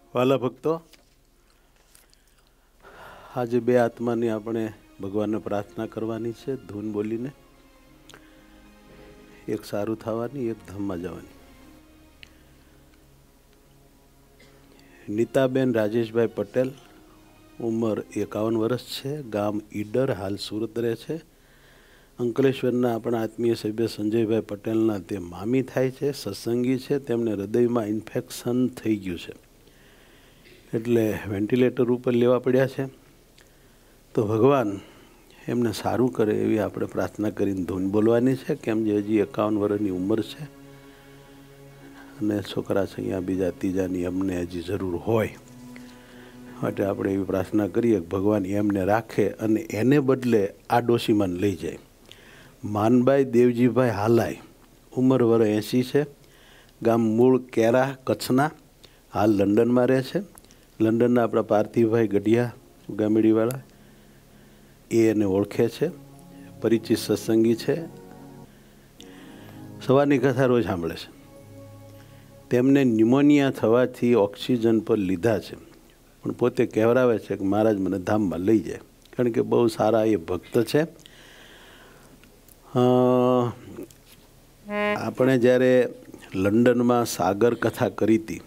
વાલા ભક્તો, આજે બે આત્માની આપણે ભગવાનને પ્રાર્થના કરવાની છે ધૂન બોલીને. એક સારું થવાની, એક ધામમાં જવાની. નીતાબેન રાજેશભાઈ પટેલ, ઉંમર 51 વર્ષ છે, ગામ ઈડર, હાલ સુરત રહે છે. અંકલેશ્વરના આપણા આત્મીય સભ્ય સંજયભાઈ પટેલના તે મામી થાય છે, સત્સંગી છે. તેમને હૃદયમાં ઇન્ફેક્શન થઈ ગયું છે એટલે વેન્ટિલેટર ઉપર લેવા પડ્યા છે. તો ભગવાન એમને સારું કરે એવી આપણે પ્રાર્થના કરીને ધૂન બોલવાની છે. કેમ જે હજી 51 વર્ષની ઉંમર છે અને છોકરા છે અહીંયા બીજા ત્રીજાની અમને હજી જરૂર હોય માટે આપણે એવી પ્રાર્થના કરીએ કે ભગવાન એમને રાખે અને એને બદલે આ ડોશીમાને લઈ જાય. માનભાઈ દેવજીભાઈ હાલાઈ, ઉંમર વર્ષ 80 છે, ગામ મૂળ કેરા, કચ્છના, હાલ લંડનમાં રહે છે. લંડનના આપણા પાર્થિવભાઈ ગઢિયા ગામેડીવાળા એ એને ઓળખે છે, પરિચિત સત્સંગી છે. સવારની કથા રોજ સાંભળે છે. તેમને ન્યુમોનિયા થવાથી ઓક્સિજન પર લીધા છે, પણ પોતે કહેવરાવે છે કે મહારાજ મને ધામમાં લઈ જાય, કારણ કે બહુ સારા એ ભક્ત છે. આપણે જ્યારે લંડનમાં સાગર કથા કરી હતી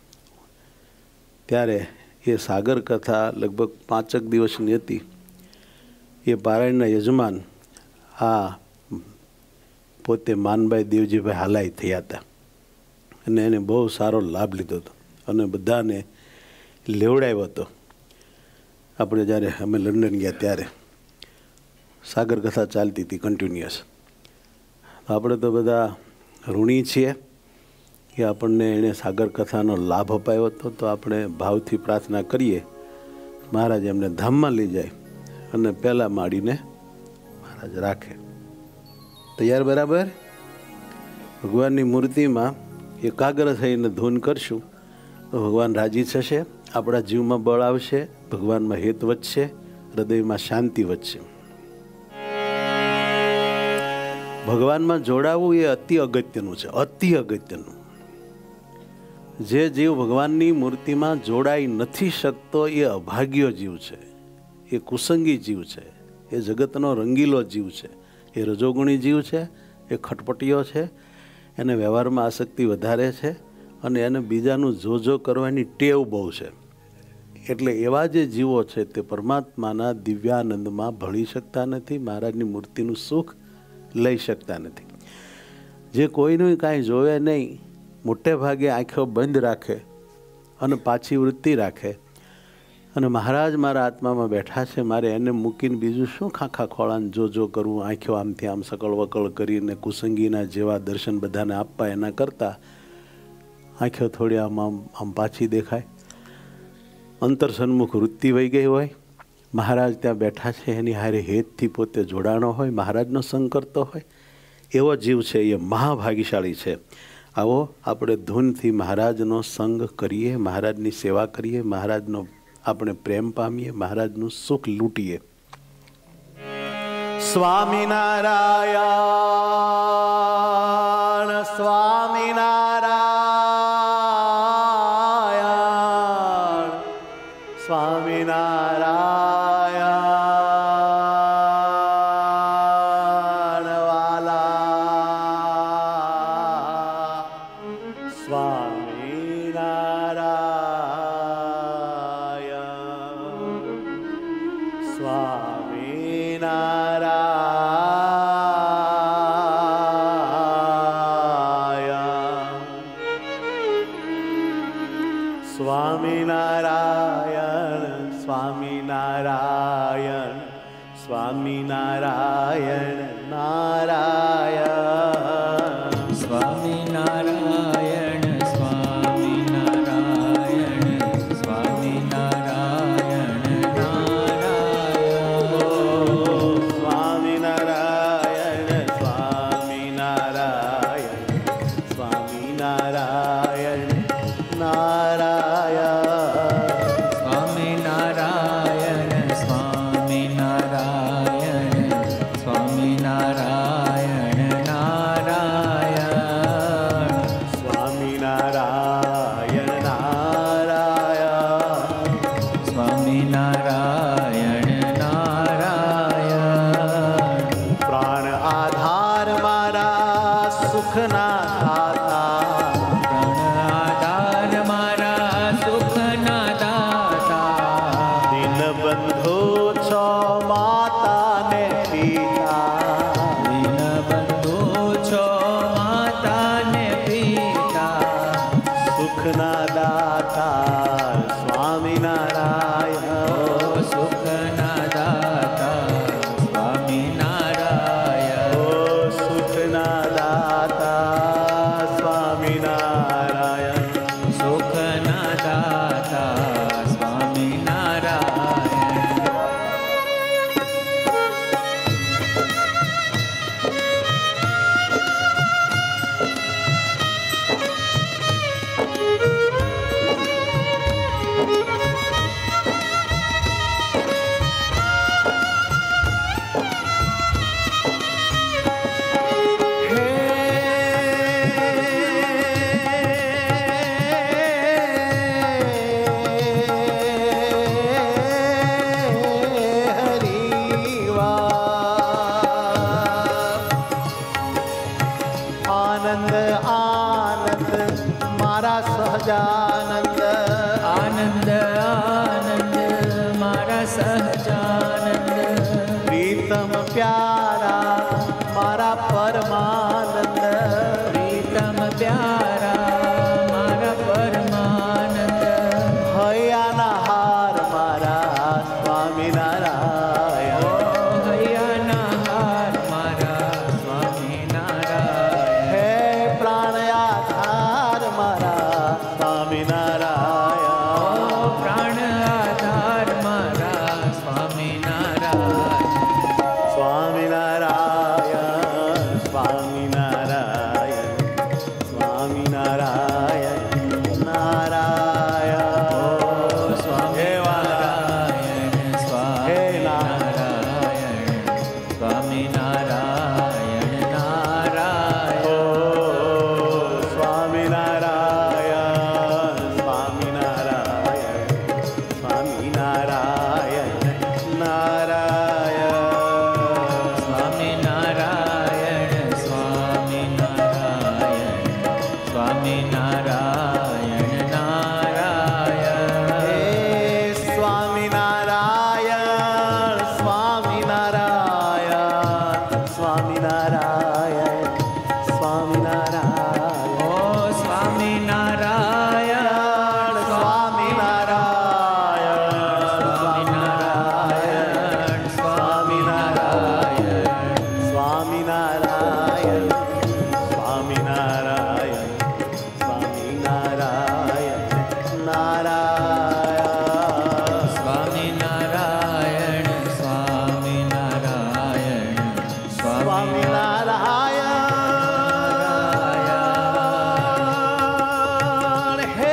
ત્યારે એ સાગર કથા લગભગ 5 દિવસની હતી. એ પારાયણના યજમાન આ પોતે માનભાઈ દેવજીભાઈ હાલાઈ થયા હતા અને એને બહુ સારો લાભ લીધો હતો અને બધાને લેવડાવ્યો હતો. આપણે જ્યારે અમે લંડન ગયા ત્યારે સાગર કથા ચાલતી હતી કન્ટિન્યુઅસ. આપણે તો બધા ઋણી છીએ કે આપણને એણે સાગર કથાનો લાભ અપાયો હતો. તો આપણે ભાવથી પ્રાર્થના કરીએ મહારાજ એમને ધામમાં લઈ જાય અને પહેલાં માડીને મહારાજ રાખે. તૈયાર? બરાબર. ભગવાનની મૂર્તિમાં એકાગ્ર થઈને ધૂન કરશું તો ભગવાન રાજી થશે, આપણા જીવમાં બળ આવશે, ભગવાનમાં હેત વધશે, હૃદયમાં શાંતિ વધશે. ભગવાનમાં જોડાવું એ અતિ અગત્યનું છે, અતિ અગત્યનું. જે જીવ ભગવાનની મૂર્તિમાં જોડાઈ નથી શકતો એ અભાગ્ય જીવ છે, એ કુસંગી જીવ છે, એ જગતનો રંગીલો જીવ છે, એ રજોગુણી જીવ છે, એ ખટપટીયો છે, એને વ્યવહારમાં આસક્તિ વધારે છે અને એને બીજાનું જોજો કરવાની ટેવ બહુ છે. એટલે એવા જે જીવો છે તે પરમાત્માના દિવ્યાનંદમાં ભળી શકતા નથી, મહારાજની મૂર્તિનું સુખ લઈ શકતા નથી. જે કોઈનું કાંઈ જોવે નહીં, મોટે ભાગે આંખો બંધ રાખે અને પાછી વૃત્તિ રાખે અને મહારાજ મારા આત્મામાં બેઠા છે, મારે એને મૂકીને બીજું શું ખાખા ખોળાને જો કરવું, આંખો આમથી આમ સકળ વકળ કરીને કુસંગીના જેવા દર્શન બધાને આપવા એના કરતાં આંખો થોડી આમ પાછી દેખાય, અંતર સન્મુખ વૃત્તિ વહી ગઈ હોય, મહારાજ ત્યાં બેઠા છે એની હારે હેતથી પોતે જોડાણો હોય, મહારાજનો સંગ કરતો હોય, એવો જીવ છે એ મહાભાગ્યશાળી છે. આવો આપણે ધૂનથી મહારાજનો સંગ કરીએ, મહારાજની સેવા કરીએ, મહારાજનો આપણે પ્રેમ પામીએ, મહારાજનું સુખ લૂંટીએ. સ્વામિનારાયણ સ્વામિનારાયણ સ્વામિનારાયણ વાલા સ્વામિનારાયણ સ્વામિનારાયણ સ્વામિનારાયણ સ્વામિનારાયણ નારાયણ સ્વામિનારાયણ સ્વામિનારાયણ સ્વામિનારાયણ નારાયણ સ્વામિનારાયણ સ્વામિનારાયણ સ્વામિનારાયણ નારાયણ સ્વામિનારાયણ સ્વામિનારાયણ સ્વામિનારાયણ નારાયણ સ્વામિનારાયણ નારાયણ સુખના દાતા, પ્રાણ આધાર મારા સુખના દાતા, દીનબંધુ છો માતા ને પિતા, દીનબંધુ છો માતા ને પિતા, સુખના દાતા સ્વામિનારાયણ, સુખના દાતા સ્વામિનારાયણ, સુખના દાતા સ્વામિનારાયણ, સુખના દાતા સ્વામિનારાયણ. આનંદ આનંદ મારા સહજાનંદ, આનંદ આનંદ મારા સહજાનંદ, પ્રીતમ પ્યારા મારા પરમાનંદ, પ્રીતમ પ્યારા મારા પરમાનંદ, હૈયાના હાર મારા સ્વામિનારાયણ, હૈયાના હાર મારા સ્વામિનારાયણ, હે પ્રાણ આધાર મારા સ્વામિનારાયણ, પ્રાણ આધાર મારા સ્વામિનારાયણ, સ્વામિનારાયણ સ્વામિનારાયણ સ્વામિનારાયણ નારાયણ, સ્વામિનારાયણ સ્વામિનારાયણ, સ્વામિનારાયણ નારાયણ, સ્વામિનારાયણ સ્વામિનારાયણ સ્વામિનારાયણ નારાયણ, સ્વામિનારાયણ સ્વામિનારાયણ, સ્વામિનારાયણ નારાયણ, હે સ્વામિનારાયણ સ્વામિનારાયણ સ્વામિનારાયણ સ્વામિનારાયણ, ઓ સ્વામિનારાયણ સ્વામિનારાયણ સ્વામિનારાયણ સ્વામિનારાયણ, સ્વામિનારાયણ સ્વામિનારાયણ સ્વામિનારાયણ નારાયણ, સ્વામિનારાયણ સ્વામિનારાયણ સ્વામિનારાયણ હે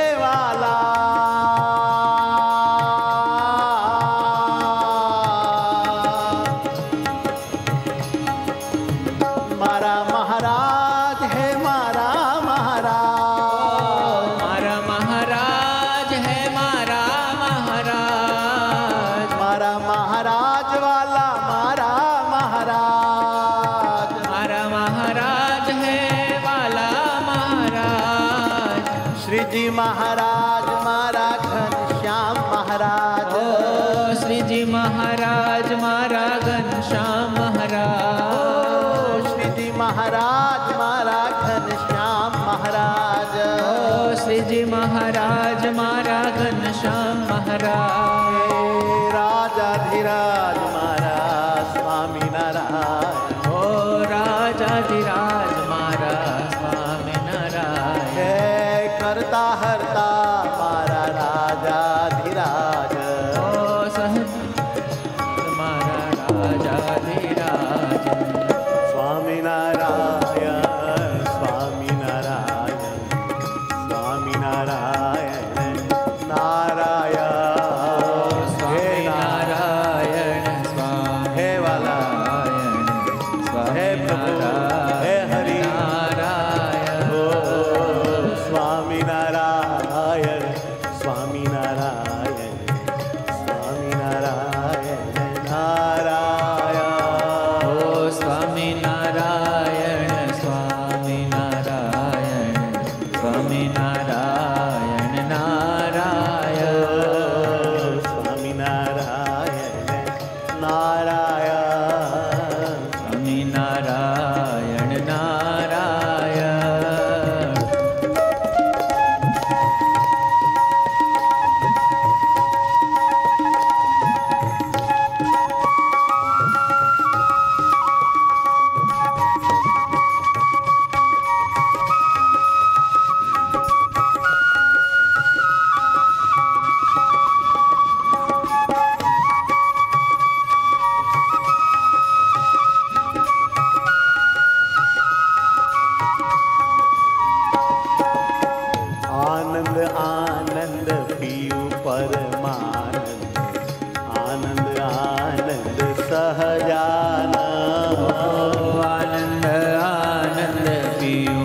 વાલા મારા મહારાજ, હે મારા મહારાજ, મારા મહારાજ હે મારા મહારાજ, મારા મહારાજ વાલા મારા મહારાજ, મારા મહારાજ હે વાલા મહારાજ, શ્રીજી મહારાજ મારા ઘનશ્યામ મહારાજ, ઓ શ્રીજી મહારાજ મારા ઘનશ્યામ મહારાજ, શ્રીજી મહારાજ મારા ઘનશ્યામ મહારાજ, ઓ શ્રીજી મહારાજ મારા ઘનશ્યામ મહારાજ, રાજાધિરાજ મારા સ્વામિનારાયણ, ઓ રાજાધિરાજ મારા સ્વામિનારાયણ, હે કરતા હરતા મારા રાજાધિરાજ, ઓ સહજ મારા રાજાધિરાજ, સ્વામિનારાયણ સ્વામિનારાયણ સ્વામિનારાયણ નારાયણ, હે સ્વામિનારાયણ હે વાલા, હે પ્રભુ, હે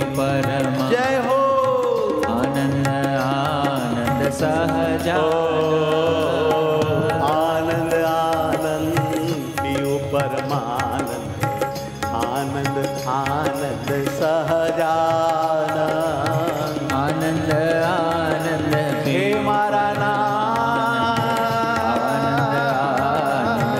परमा जय हो आनंद आनंद सहजा आनंद आनंद पीऊ परमानंद आनंद आनंद सहजानंद आनंद आनंद हे मारा आनंद आनंद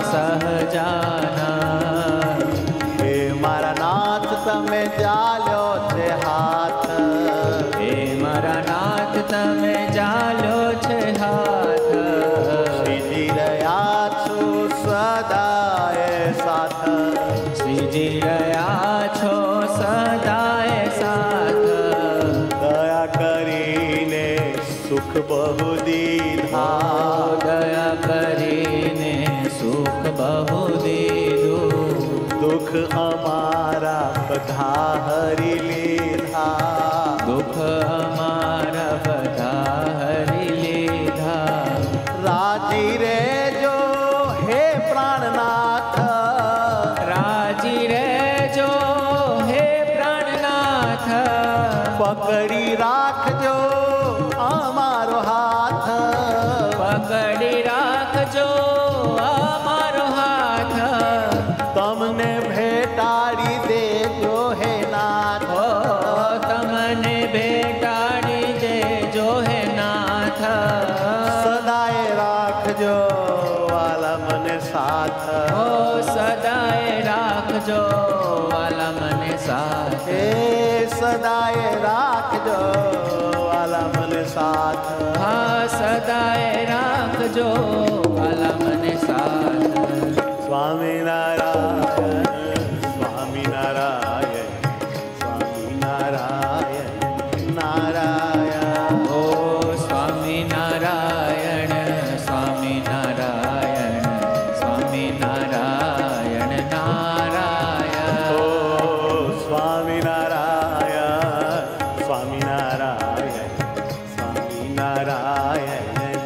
सहजानंद हे मारा नाथ तमे चाल्यो छे हाथ हे मारा नाथ तमे चाल्यो छे हाथ श्रीजी रया छो सदाए साथ श्रीजी रया छो सदाए साथ दया करीने सुख बहु दीधा दया करीने सुख बहु दीधुं दुख हमारा बधा हरि लीधा दुख हमारा बधा हरि लीधा राजी रे जो हे प्राणनाथ राजी रे जो हे प्राणनाथ पकड़ी राखजो अमारो हाथ पकड़ी राखजो अमारो हाथ तमने भेटाड़ी देजो हे नाथ ओ तमने भेटाड़ी देजो हे नाथ सदाए राखजो वाला मने साथ ओ सदाए राखजो वाला मने साथ हे सदाए राखजो वाला मने साथ हाँ सदाए राखजो वाला मने साथ स्वामी नारायण स्वामी नारायण स्वामी नारायण नारायण ओ स्वामी नारायण स्वामी नारायण स्वामी नारायण नारायण ओ स्वामी नारायण स्वामी नारायण स्वामी नारायण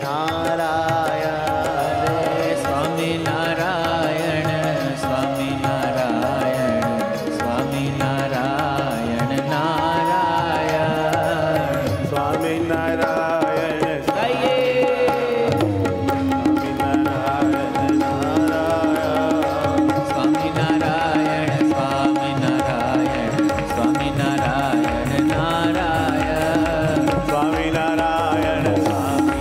नारायण स्वामी नारायण स्वामी नारायण स्वामी नारायण नारायण स्वामी नारायण गाइए स्वामी नारायण नारायण स्वामी नारायण स्वामी नारायण स्वामी नारायण नारायण स्वामी नारायण स्वामी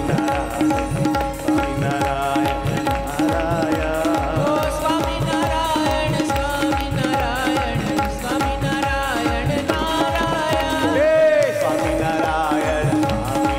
नारायण ओ स्वामी नारायण स्वामी नारायण स्वामी नारायण नारायण हे स्वामी नारायण स्वामी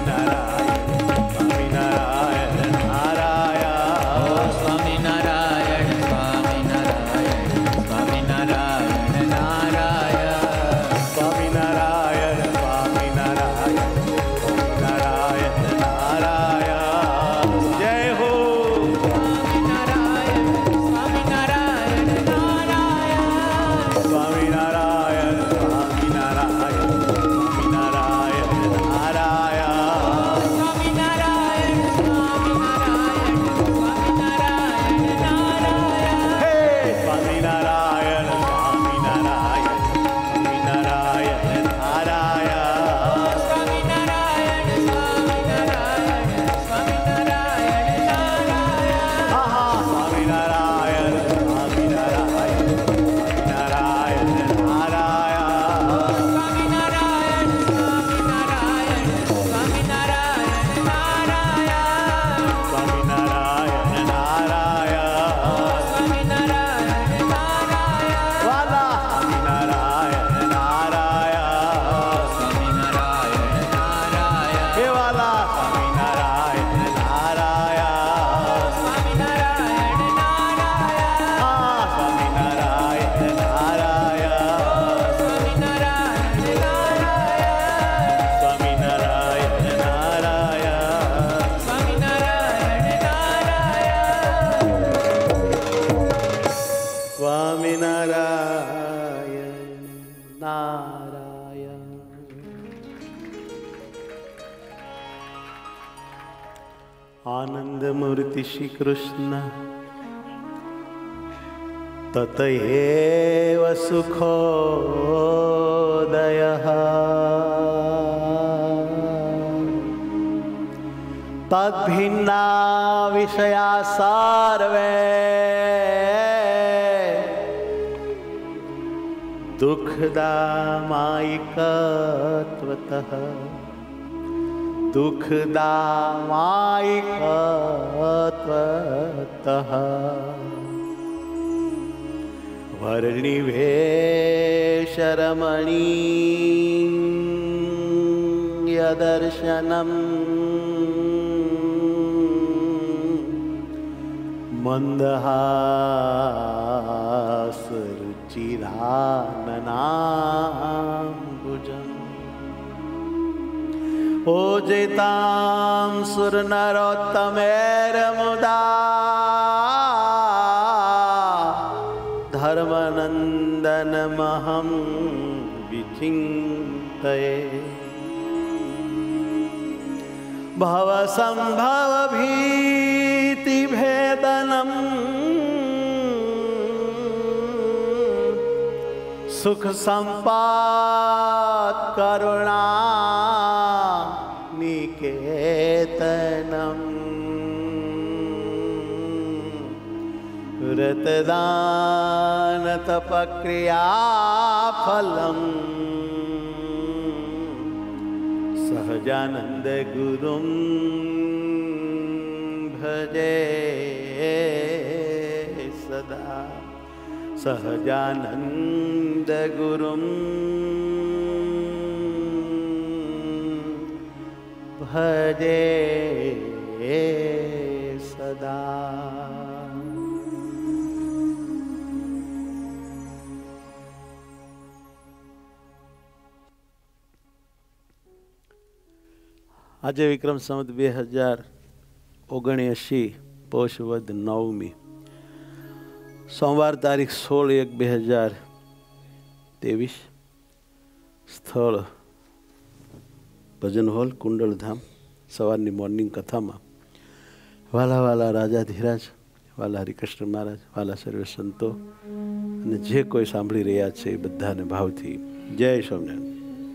नारायण नारायण ओ स्वामी नारायण स्वामी नारायण स्वामी नारायण नारायण स्वामी नारायण स्वामी नारायण नारायण नारायण जय हो स्वामी नारायण स्वामी नारायण नारायण स्वामी नारायण स्वामी नारायण स्वामी नारायण नारायण स्वामी नारायण स्वामी नारायण स्वामी नारायण नारायण हे स्वामी नारायण स्वामी नारायण स्वामी नारायण नारायण स्वामी नारायण स्वामी नारायण स्वामी नारायण नारायण हा हा स्वामी नारायण स्वामी नारायण स्वामी नारायण नारायण स्वामी नारायण स्वामी नारायण स्वामी नारायण नारायण स्वामी नारायण नारायण स्वामी नारायण नारायण वाला स्वामी नारायण नारायण स्वामी नारायण नारायण हे वाला स्वामी नारायण नारायण स्वामी नारायण नारायण हा स्वामी नारायण नारायण स्वामी नारायण नारायण स्वामी नारायण नारायण स्वामी नारायण नारायण स्वामी नारायण नारायण आनंद मूर्ति श्री कृष्ण તત એવ સુખોદયઃ તદ્ભિન્ના વિષયા સર્વે દુઃખદામાયિકત્વતઃ દુઃખદામાયિકત્વતઃ વર્ણિવેશરમણીયદર્શનમ મંદહાસરુચિરાનનાંબુજમ ઓજેતાં સુરનરોત્તમેરમુદા ધર્મનંદનમહં વિચિંતયે ભવસંભવભીતિભેદનમ સુખ સંપાત કરુણા નિકેતનમ વ્રતદાન તપક્રિયા ફલમ સહજાનંદ ગુરુમ ભજે સદા સહજાનંદ ગુરુમ ભજે સદા. આજે વિક્રમ સંવત 2079 પોષ વદ 9મી સોમવાર તારીખ 16/1/2023 સ્થળ ભજન હોલ કુંડલધામ. સવારની મોર્નિંગ કથામાં વાલા વાલા રાજાધીરાજ, વાલા હરિકૃષ્ણ મહારાજ, વાલા સર્વે સંતો અને જે કોઈ સાંભળી રહ્યા છે એ બધાને ભાવથી જય સ્વામિનારાયણ.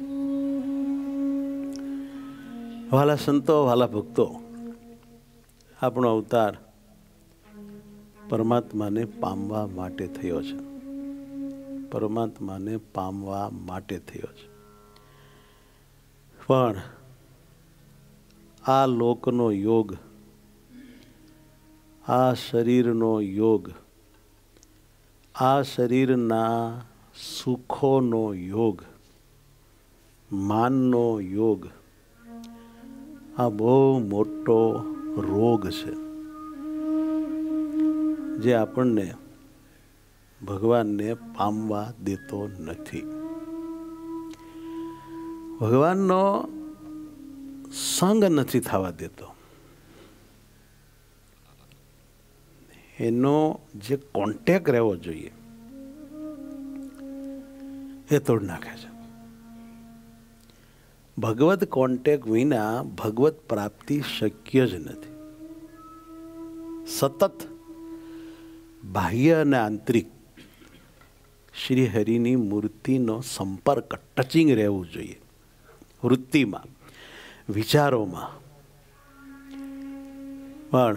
વાલા સંતો, વાલા ભક્તો, આપણો અવતાર પરમાત્માને પામવા માટે થયો છે. પરમાત્માને પામવા માટે થયો છે. પણ આ લોકનો યોગ, આ શરીરનો યોગ, આ શરીરના સુખોનો યોગ, માનનો યોગ, આ બહુ મોટો રોગ છે જે આપણને ભગવાનને પામવા દેતો નથી. ભગવાનનો સંગ નથી થવા દેતો. એનો જે કોન્ટેક્ટ રહેવો જોઈએ એ તોડ નાખે છે. ભગવત કોન્ટેક્ટ વિના ભગવત પ્રાપ્તિ શક્ય જ નથી. સતત બાહ્ય અને આંતરિક શ્રી હરિની મૂર્તિનો સંપર્ક, ટચિંગ રહેવું જોઈએ. વૃત્તિમાં, વિચારોમાં. પણ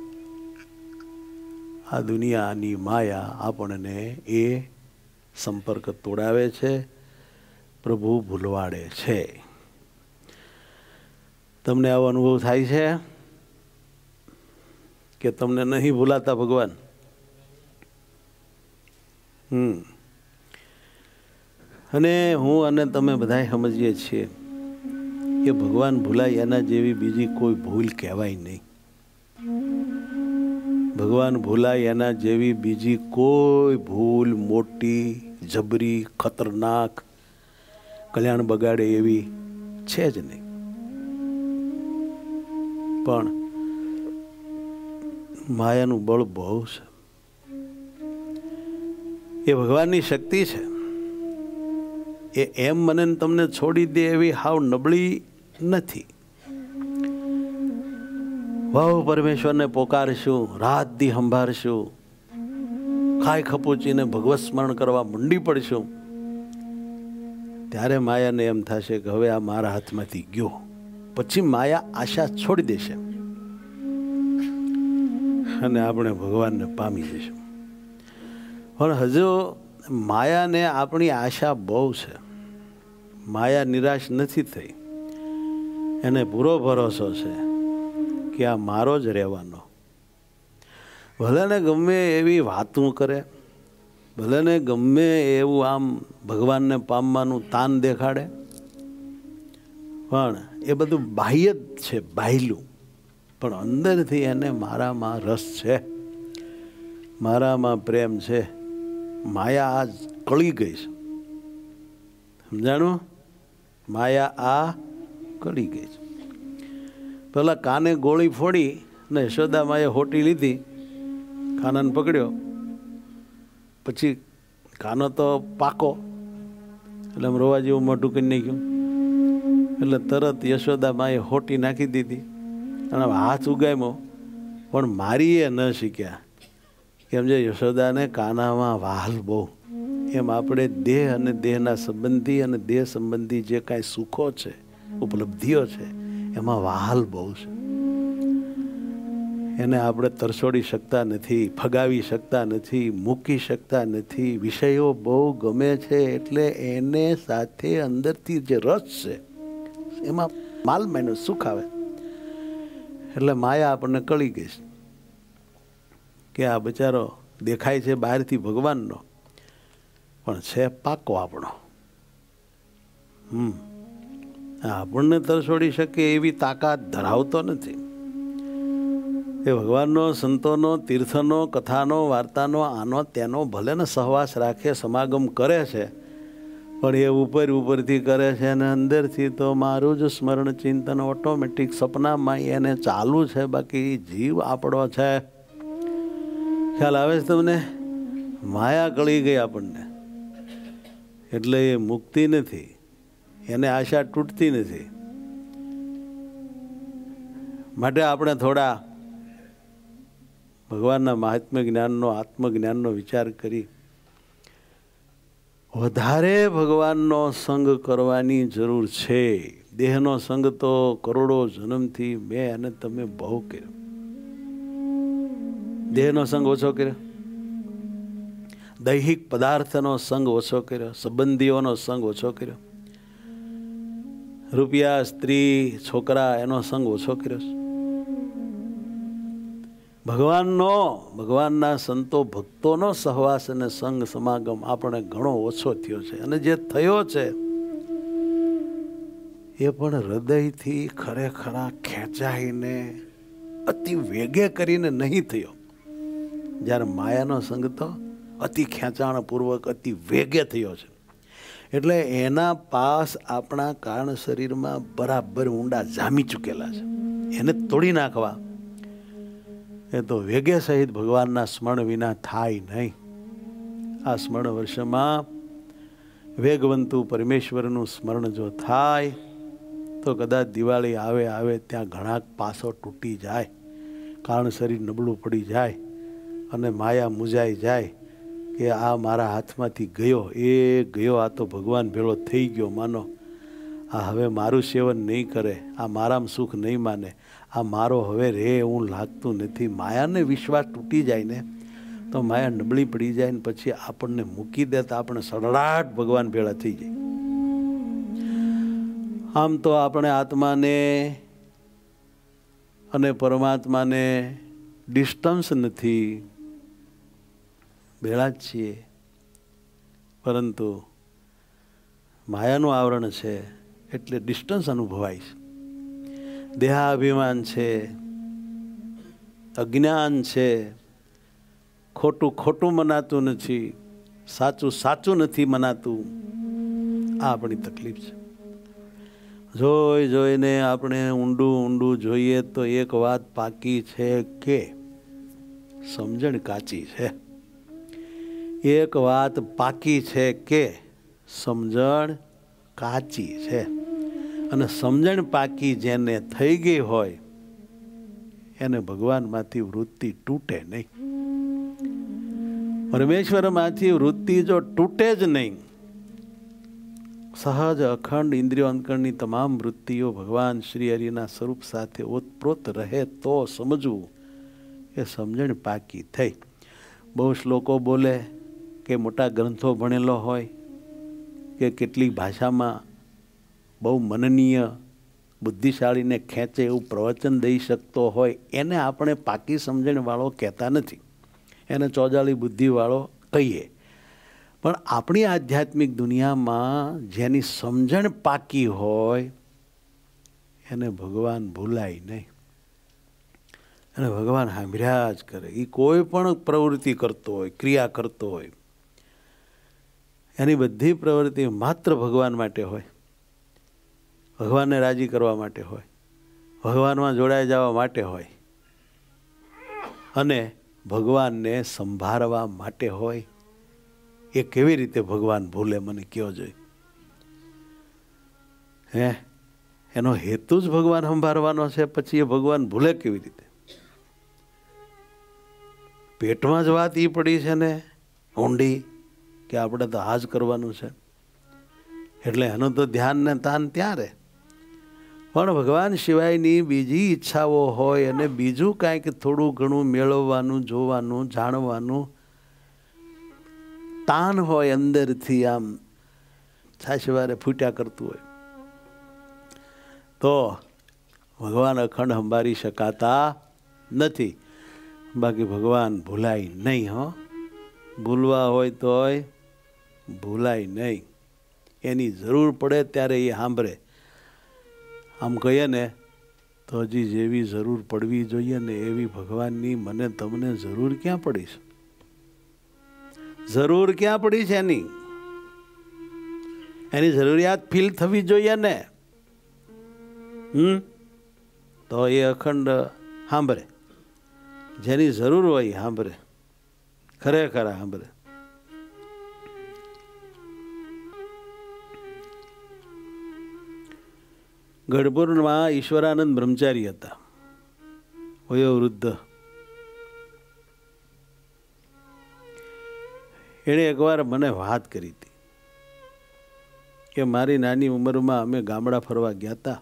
આ દુનિયાની માયા આપણને એ સંપર્ક તોડાવે છે, પ્રભુ ભૂલવાડે છે. તમને આવો અનુભવ થાય છે કે તમને નહીં ભૂલાતા ભગવાન? અને હું અને તમે બધા સમજીએ છીએ કે ભગવાન ભૂલાય એના જેવી બીજી કોઈ ભૂલ કહેવાય નહીં. ભગવાન ભૂલાય એના જેવી બીજી કોઈ ભૂલ મોટી, જબરી, ખતરનાક, કલ્યાણ બગાડે એવી છે જ નહીં. પણ માયાનું બળ બહુ છે. એ ભગવાનની શક્તિ છે. એ એમ મને તમને છોડી દે એવી હાવ નબળી નથી. વાવ પરમેશ્વરને પોકારશું, રાત દી સંભાળશું, ખાઈ ખપોચીને ભગવત સ્મરણ કરવા મંડી પડશું, ત્યારે માયાને એમ થશે કે હવે આ મારા હાથમાંથી ગયો. પછી માયા આશા છોડી દેશે અને આપણે ભગવાનને પામી જઈશું. પણ હજુ માયાને આપણી આશા બહુ છે. માયા નિરાશ નથી થઈ. એને પૂરો ભરોસો છે કે આ મારો જ રહેવાનો. ભલે ને ગમે એવી વાતું કરે, ભલે ને ગમે એવું આમ ભગવાનને પામવાનું તાન દેખાડે, પણ એ બધું બાહ્ય જ છે, બાહ્યલું. પણ અંદરથી એને મારામાં રસ છે, મારામાં પ્રેમ છે. માયા આ કળી ગઈ છે. સમજાણું? માયા આ કળી ગઈ છે. પેલા કાને ગોળી ફોડી ને યશોદામાએ હોટી લીધી, કાનાને પકડ્યો. પછી કાનો તો પાકો, એટલે આમ રોવા જેવું મોઢું કરી નાખ્યું. એટલે તરત યશોદામાએ હોટી નાખી દીધી અને હાથ ઉગામ્યો. પણ મારી એ ન શીખ્યા. કેમ જે યશોદાને કાનામાં વહાલ બહુ, એમ આપણે દેહ અને દેહના સંબંધી અને દેહ સંબંધી જે કાંઈ સુખો છે, ઉપલબ્ધિઓ છે, એમાં વહાલ બહુ છે. એને આપણે તરસોડી શકતા નથી, ફગાવી શકતા નથી, મૂકી શકતા નથી. વિષયો બહુ ગમે છે એટલે એને સાથે અંદરથી જે રસ છે એમાં માલ મહિનો સુખ આવે. એટલે માયા આપણને કળી ગઈ છે કે આ બચારો દેખાય છે બહારથી ભગવાનનો, પણ છે પાકો આપણો. આપણને તરસોડી શકે એવી તાકાત ધરાવતો નથી. એ ભગવાનનો, સંતોનો, તીર્થનો, કથાનો, વાર્તાનો, આનો તેનો ભલે ને સહવાસ રાખે, સમાગમ કરે છે, પણ એ ઉપરથી કરે છે અને અંદરથી તો મારું જ સ્મરણ ચિંતન ઓટોમેટિક સપનામાં એને ચાલુ છે. બાકી જીવ આપણો છે. ખ્યાલ આવે છે તમને? માયા કળી ગઈ આપણને, એટલે એ મુક્તિ નથી, એને આશા તૂટતી નથી. માટે આપણે થોડા ભગવાનના મહાત્મ્ય જ્ઞાનનો, આત્મજ્ઞાનનો વિચાર કરી વધારે ભગવાનનો સંગ કરવાની જરૂર છે. દેહનો સંગ તો કરોડો જન્મથી મેં અને તમે બહુ કર્યો. દેહનો સંગ ઓછો કર્યો, દૈહિક પદાર્થનો સંગ ઓછો કર્યો, સંબંધીઓનો સંગ ઓછો કર્યો, રૂપિયા, સ્ત્રી, છોકરા એનો સંગ ઓછો કર્યો. ભગવાનનો, ભગવાનના સંતો ભક્તોનો સહવાસ અને સંગ સમાગમ આપણે ઘણો ઓછો થયો છે. અને જે થયો છે એ પણ હૃદયથી ખરેખરા ખેંચાઈને અતિ વેગે કરીને નહીં થયો. જ્યારે માયાનો સંગ તો અતિ ખેંચાણપૂર્વક અતિ વેગે થયો છે. એટલે એના પાસ આપણા કારણ શરીરમાં બરાબર ઊંડા જામી ચૂકેલા છે. એને તોડી નાખવા એ તો વેગે સહિત ભગવાનના સ્મરણ વિના થાય નહીં. આ સ્મરણ વર્ષમાં વેગવંતું પરમેશ્વરનું સ્મરણ જો થાય તો કદાચ દિવાળી આવે ત્યાં ઘણા પાસો તૂટી જાય, કારણ શરીર નબળું પડી જાય અને માયા મુજાઈ જાય કે આ મારા હાથમાંથી ગયો, એ ગયો, આ તો ભગવાન ભેળો થઈ ગયો. માનો આ હવે મારું સેવન નહીં કરે, આ મારામાં સુખ નહીં માને, આ મારો હવે રે એવું લાગતું નથી. માયાને વિશ્વાસ તૂટી જાય ને તો માયા નબળી પડી જાય ને પછી આપણને મૂકી દેતા આપણે સડડાટ ભગવાન ભેળા થઈ જાય. આમ તો આપણે આત્માને અને પરમાત્માને ડિસ્ટન્સ નથી, ભેળા જ છીએ, પરંતુ માયાનું આવરણ છે એટલે ડિસ્ટન્સ અનુભવાય છે. દેહાભિમાન છે, અજ્ઞાન છે, ખોટું ખોટું મનાતું નથી, સાચું સાચું નથી મનાતું. આ આપણી તકલીફ છે. જોઈને આપણે ઊંડું જોઈએ તો એક વાત પાકી છે કે સમજણ કાચી છે. એક વાત પાકી છે કે સમજણ કાચી છે. અને સમજણ પાકી જેને થઈ ગઈ હોય એને ભગવાનમાંથી વૃત્તિ તૂટે નહીં. પરમેશ્વરમાંથી વૃત્તિ જો તૂટે જ નહીં, સહજ અખંડ ઇન્દ્રિયો અંતકરણની તમામ વૃત્તિઓ ભગવાન શ્રી હરિના સ્વરૂપ સાથે ઓતપ્રોત રહે તો સમજવું એ સમજણ પાકી થઈ. બહુ શ્લોકો બોલે કે મોટા ગ્રંથો ભણેલો હોય કે કેટલીક ભાષામાં બહુ મનનીય બુદ્ધિશાળીને ખેંચે એવું પ્રવચન દઈ શકતો હોય, એને આપણે પાકી સમજણવાળો કહેતા નથી, એને ચોજાળી બુદ્ધિવાળો કહીએ. પણ આપણી આધ્યાત્મિક દુનિયામાં જેની સમજણ પાકી હોય એને ભગવાન ભૂલાય નહીં, અને ભગવાન સાંભળ્યા જ કરે. એ કોઈ પણ પ્રવૃત્તિ કરતો હોય, ક્રિયા કરતો હોય, એની બધી પ્રવૃત્તિ માત્ર ભગવાન માટે હોય, ભગવાનને રાજી કરવા માટે હોય, ભગવાનમાં જોડાઈ જવા માટે હોય, અને ભગવાનને સંભાળવા માટે હોય. એ કેવી રીતે ભગવાન ભૂલે, મને કહો જોઈએ? એનો હેતુ જ ભગવાન સંભાળવાનો છે, પછી એ ભગવાન ભૂલે કેવી રીતે? પેટમાં જ વાત એ પડી છે ને ઊંડી કે આપણે તો આ જ કરવાનું છે, એટલે એનું તો ધ્યાન ને તાન ત્યાં રહે. પણ ભગવાન સિવાયની બીજી ઈચ્છાઓ હોય અને બીજું કાંઈક થોડું ઘણું મેળવવાનું, જોવાનું, જાણવાનું તાન હોય, અંદરથી આમ છાશવારે ફૂટ્યા કરતું હોય, તો ભગવાન અખંડ સંભાળી શકાતા નથી. બાકી ભગવાન ભૂલાય નહીં. ભૂલવા હોય તોય ભૂલાય નહીં. એની જરૂર પડે ત્યારે એ સાંભળે. આમ કહીએ ને તો હજી જેવી જરૂર પડવી જોઈએ ને એવી ભગવાનની મને તમને જરૂર ક્યાં પડી છે? જરૂર ક્યાં પડી છે? એની જરૂરિયાત ફીલ થવી જોઈએ ને. તો એ અખંડ સાંભળે, જેની જરૂર હોય સાંભળે, ખરેખર સાંભળે. ગઢપુરમાં ઈશ્વરાનંદ બ્રહ્મચારી હતા, વયોવૃદ્ધ. એણે એકવાર મને વાત કરી હતી કે મારી નાની ઉંમરમાં અમે ગામડા ફરવા ગયા હતા,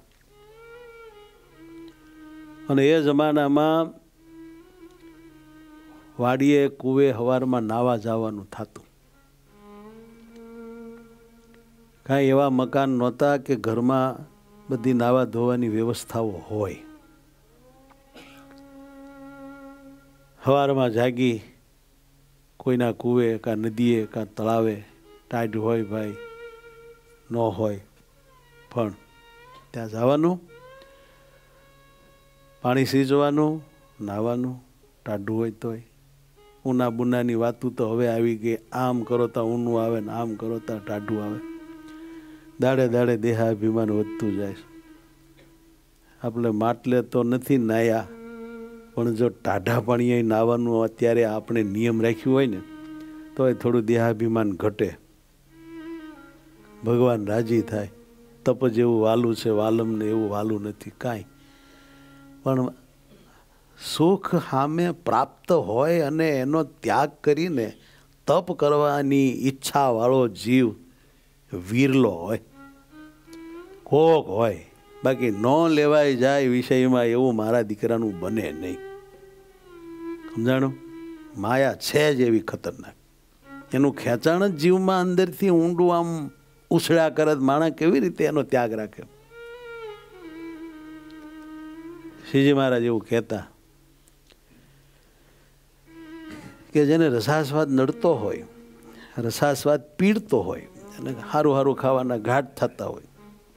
અને એ જમાનામાં વાડીએ કૂવે સવારમાં નાવા જવાનું થતું. કાંઈ એવા મકાન નહોતા કે ઘરમાં બધી નાવા ધોવાની વ્યવસ્થાઓ હોય. સવારમાં જાગી કોઈના કૂવે કાં નદીએ કાં તળાવે, ટાઢ હોય ભાઈ ન હોય, પણ ત્યાં જવાનું, પાણી સીંચવાનું, નાહવાનું, ટાઢું હોય તોય. ઊના બુનાની વાતું તો હવે આવી ગઈ. આમ કરો તો ઊનું આવે ને આમ કરો તો ટાઢું આવે. દાડે દાડે દેહાભિમાન વધતું જાય. આપણે માટલે તો નથી નાયા, પણ જો ટાઢા પાણીએ નાવાનું અત્યારે આપણે નિયમ રાખ્યું હોય ને તો એ થોડું દેહાભિમાન ઘટે, ભગવાન રાજી થાય. તપ જેવું વાલું છે વાલમને એવું વાલું નથી કાંઈ. પણ સુખ સામે પ્રાપ્ત હોય અને એનો ત્યાગ કરીને તપ કરવાની ઈચ્છાવાળો જીવ વીરલો હોય, કોક હોય. બાકી ન લેવાય જાય વિષયમાં એવું મારા દીકરાનું બને નહીં. સમજાણું? માયા છે જ એવી ખતરનાક. એનું ખેંચાણ જ જીવમાં અંદરથી ઊંડું આમ ઉછળ્યા કરે. માણસ કેવી રીતે એનો ત્યાગ રાખે? શ્રીજી મહારાજ એવું કહેતા કે જેને રસાસ્વાદ નડતો હોય, રસાસ્વાદ પીડતો હોય, અને સારું સારું ખાવાના ઘાટ થતા હોય,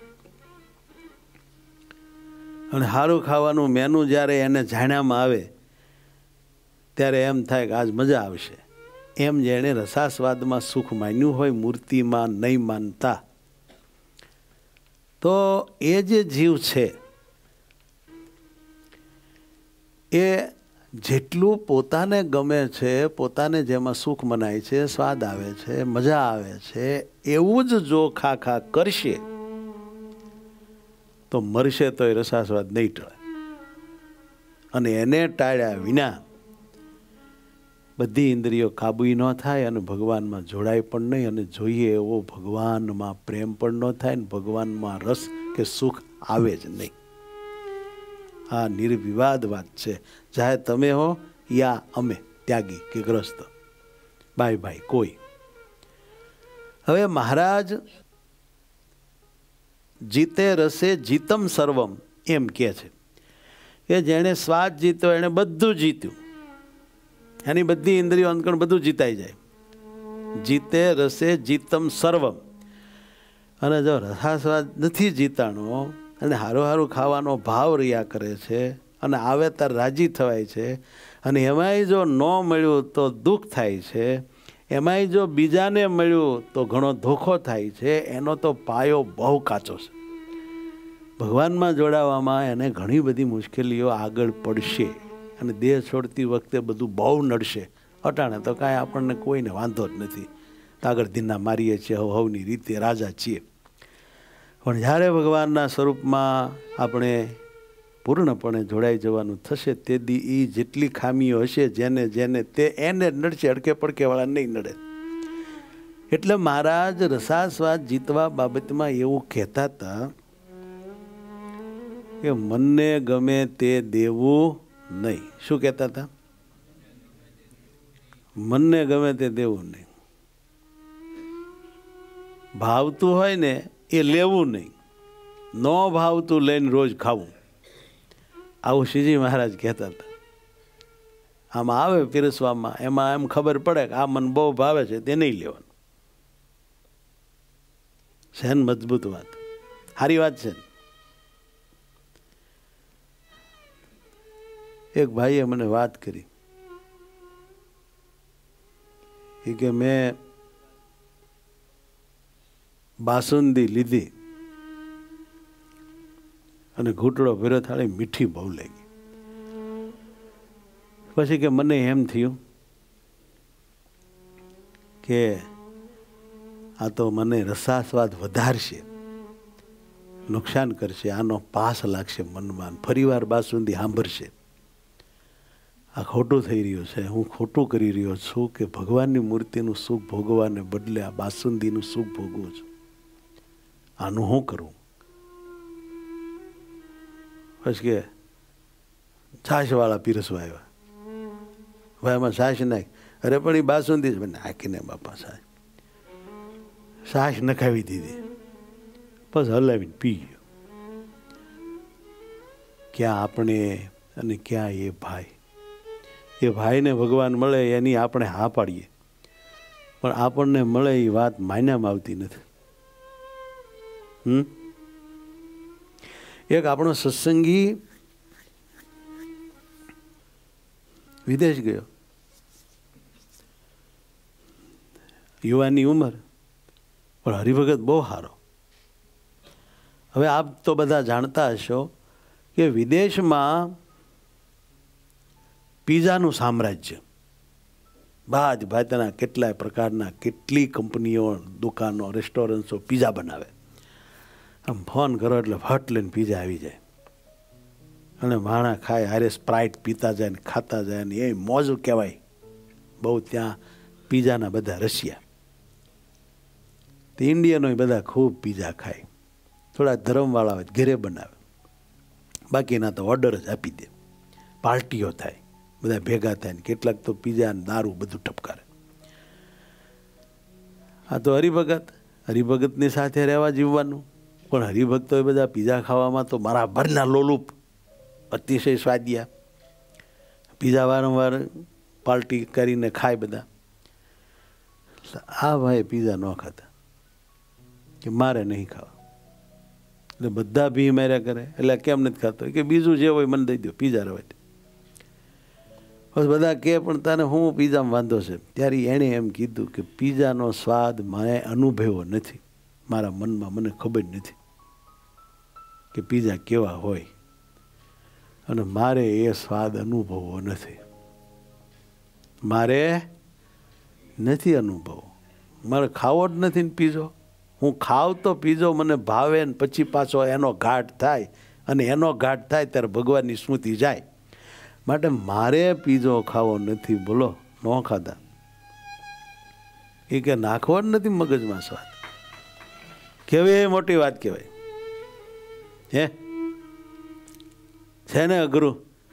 અને સારું ખાવાનું મેનુ જ્યારે એને જાણ્યામાં આવે ત્યારે એમ થાય કે આજ મજા આવશે. એમ જેણે રસાસ્વાદમાં સુખ માન્યું હોય, મૂર્તિમાં નહીં માનતા, તો એ જે જીવ છે એ જેટલું પોતાને ગમે છે, પોતાને જેમાં સુખ મનાય છે, સ્વાદ આવે છે, મજા આવે છે, એવું જ જો ખા ખા કરશે તો મરશે તો એ રસાસ્વાદ નહીં ટળે. અને એને ટાળ્યા વિના બધી ઇન્દ્રિયો કાબૂ ન થાય અને ભગવાનમાં જોડાય પણ નહીં, અને જોઈએ એવો ભગવાનમાં પ્રેમ પણ ન થાય ને ભગવાનમાં રસ કે સુખ આવે જ નહીં. આ નિર્વિવાદ વાત છે. ચાહે તમે હો યા અમે, ત્યાગી કે ગ્રસ્ત, ભાઈ ભાઈ કોઈ. હવે મહારાજ જીતે રસે જીતમ સર્વમ એમ કે છે કે જેણે સ્વાદ જીત્યો એણે બધું જીત્યું, એની બધી ઇન્દ્રિયો અંતકણ બધું જીતાઈ જાય. જીતે રસે જીતમ સર્વમ. અને જો રસાસ્વાદ નથી જીતાણો અને હારું હારું ખાવાનો ભાવ રહ્યા કરે છે અને આવે ત્યારે રાજી થવાય છે, અને એમાંય જો ન મળ્યું તો દુઃખ થાય છે, એમાંય જો બીજાને મળ્યું તો ઘણો ધોખો થાય છે, એનો તો પાયો બહુ કાચો છે. ભગવાનમાં જોડાવામાં એને ઘણી બધી મુશ્કેલીઓ આગળ પડશે અને દેહ છોડતી વખતે બધું બહુ નડશે. અટાણે તો કાંઈ આપણને કોઈને વાંધો જ નથી, આગળ ધીના મારીએ છીએ, હવની રીતે રાજા છીએ. પણ જ્યારે ભગવાનના સ્વરૂપમાં આપણે પૂર્ણપણે જોડાઈ જવાનું થશે તે દી એ જેટલી ખામીઓ હશે જેને જેને તે એને નડશે, અડકે પડકેવાળા નહીં નડે. એટલે મહારાજ રસાસ્વાદ જીતવા બાબતમાં એવું કહેતા હતા કે મનને ગમે તે દેવું નહીં. શું કહેતા હતા? મનને ગમે તે દેવું નહીં. ભાવતું હોય ને એ લેવું નહીં, ન ભાવતું લઈને રોજ ખાવું. આવું શ્રીજી મહારાજ કહેતા હતા. આમ આવે પીરસવામાં, એમાં એમ ખબર પડે કે આ મન બહુ ભાવે છે તે નહીં લેવાનું. છે ને મજબૂત વાત, સારી વાત છે. એક ભાઈએ મને વાત કરી કે મેં બાસુંદી લીધી અને ઘૂંટડો ભર્યો, થાળી મીઠી બહુ લાગી. પછી કે મને એમ થયું કે આ તો મને રસાસ્વાદ વધારશે, નુકસાન કરશે, આનો પાસ લાગશે મનમાં, ફરીવાર બાસુંદી સાંભળશે. આ ખોટું થઈ રહ્યું છે, હું ખોટું કરી રહ્યો છું કે ભગવાનની મૂર્તિનું સુખ ભોગવાને બદલે આ બાસુંદીનું સુખ ભોગવું છું. આનું શું કરવું? પછી કે છાશવાળા પીરસવા આવ્યા. ભાઈ એમાં છાશ નાખ. અરે પણ એ બાસુંદી જ નાખીને બાપા છાશ નખાવી દીધી, બસ હલાવીને પી ગયો. ક્યાં આપણે અને ક્યાં એ ભાઈ? એ ભાઈને ભગવાન મળે એની આપણે હા પાડીએ, પણ આપણને મળે એ વાત માન્યામાં આવતી નથી. એક આપણો સત્સંગી વિદેશ ગયો, યુવાની ઉંમર, પણ હરિભગત બહુ સારો. હવે આપ તો બધા જાણતા હશો કે વિદેશમાં પીઝાનું સામ્રાજ્ય, ભાતના કેટલાય પ્રકારના, કેટલી કંપનીઓ, દુકાનો, રેસ્ટોરન્ટ્સો પીઝા બનાવે. આમ ફોન કરો એટલે ફટ લઈને પીઝા આવી જાય અને માણા ખાય, હારે સ્પ્રાઇટ પીતા જાય ને ખાતા જાય ને એ મોજ કહેવાય બહુ. ત્યાં પીઝાના બધા રશિયા, તે ઇન્ડિયનો બધા ખૂબ પીઝા ખાય. થોડા ધર્મવાળા હોય ઘરે બનાવે, બાકીના તો ઓર્ડર જ આપી દે. પાર્ટીઓ થાય, બધા ભેગા થાય ને કેટલાક તો પીઝા ને દારૂ બધું ટપકારે. આ તો હરિભગતની સાથે રહેવા જીવવાનું. પણ હરિભક્તો એ બધા પીઝા ખાવામાં તો મારા ભરના લોલુપ, અતિશય સ્વાદિયા. પીઝા વારંવાર પાર્ટી કરીને ખાય બધા. આ ભાઈ પીઝા ન ખાતા કે મારે નહીં ખાવા, એટલે બધા ભી માર્યા કરે. એટલે કેમ નથી ખાતો કે બીજું જે હોય મને દઈ દો, પીઝા રવાય. બસ બધા કે પણ તને હું પીઝામાં વાંધો છે. ત્યારે એણે એમ કીધું કે પીઝાનો સ્વાદ મેં અનુભવ્યો નથી, મારા મનમાં મને ખબર નથી કે પીઝા કેવા હોય, અને મારે એ સ્વાદ અનુભવવો નથી. મારે નથી અનુભવો, મારે ખાવો જ નથી ને પીઝો. હું ખાવ તો પીઝો મને ભાવે ને પછી પાછો એનો ઘાટ થાય, અને એનો ઘાટ થાય ત્યારે ભગવાનની સ્મૃતિ જાય. માટે મારે પીઝો ખાવો નથી. બોલો ન ખાધા. એ કે નાખવા જ નથી મગજમાં સ્વાદ. કેવી મોટી વાત કહેવાય. હે છે ને અઘરું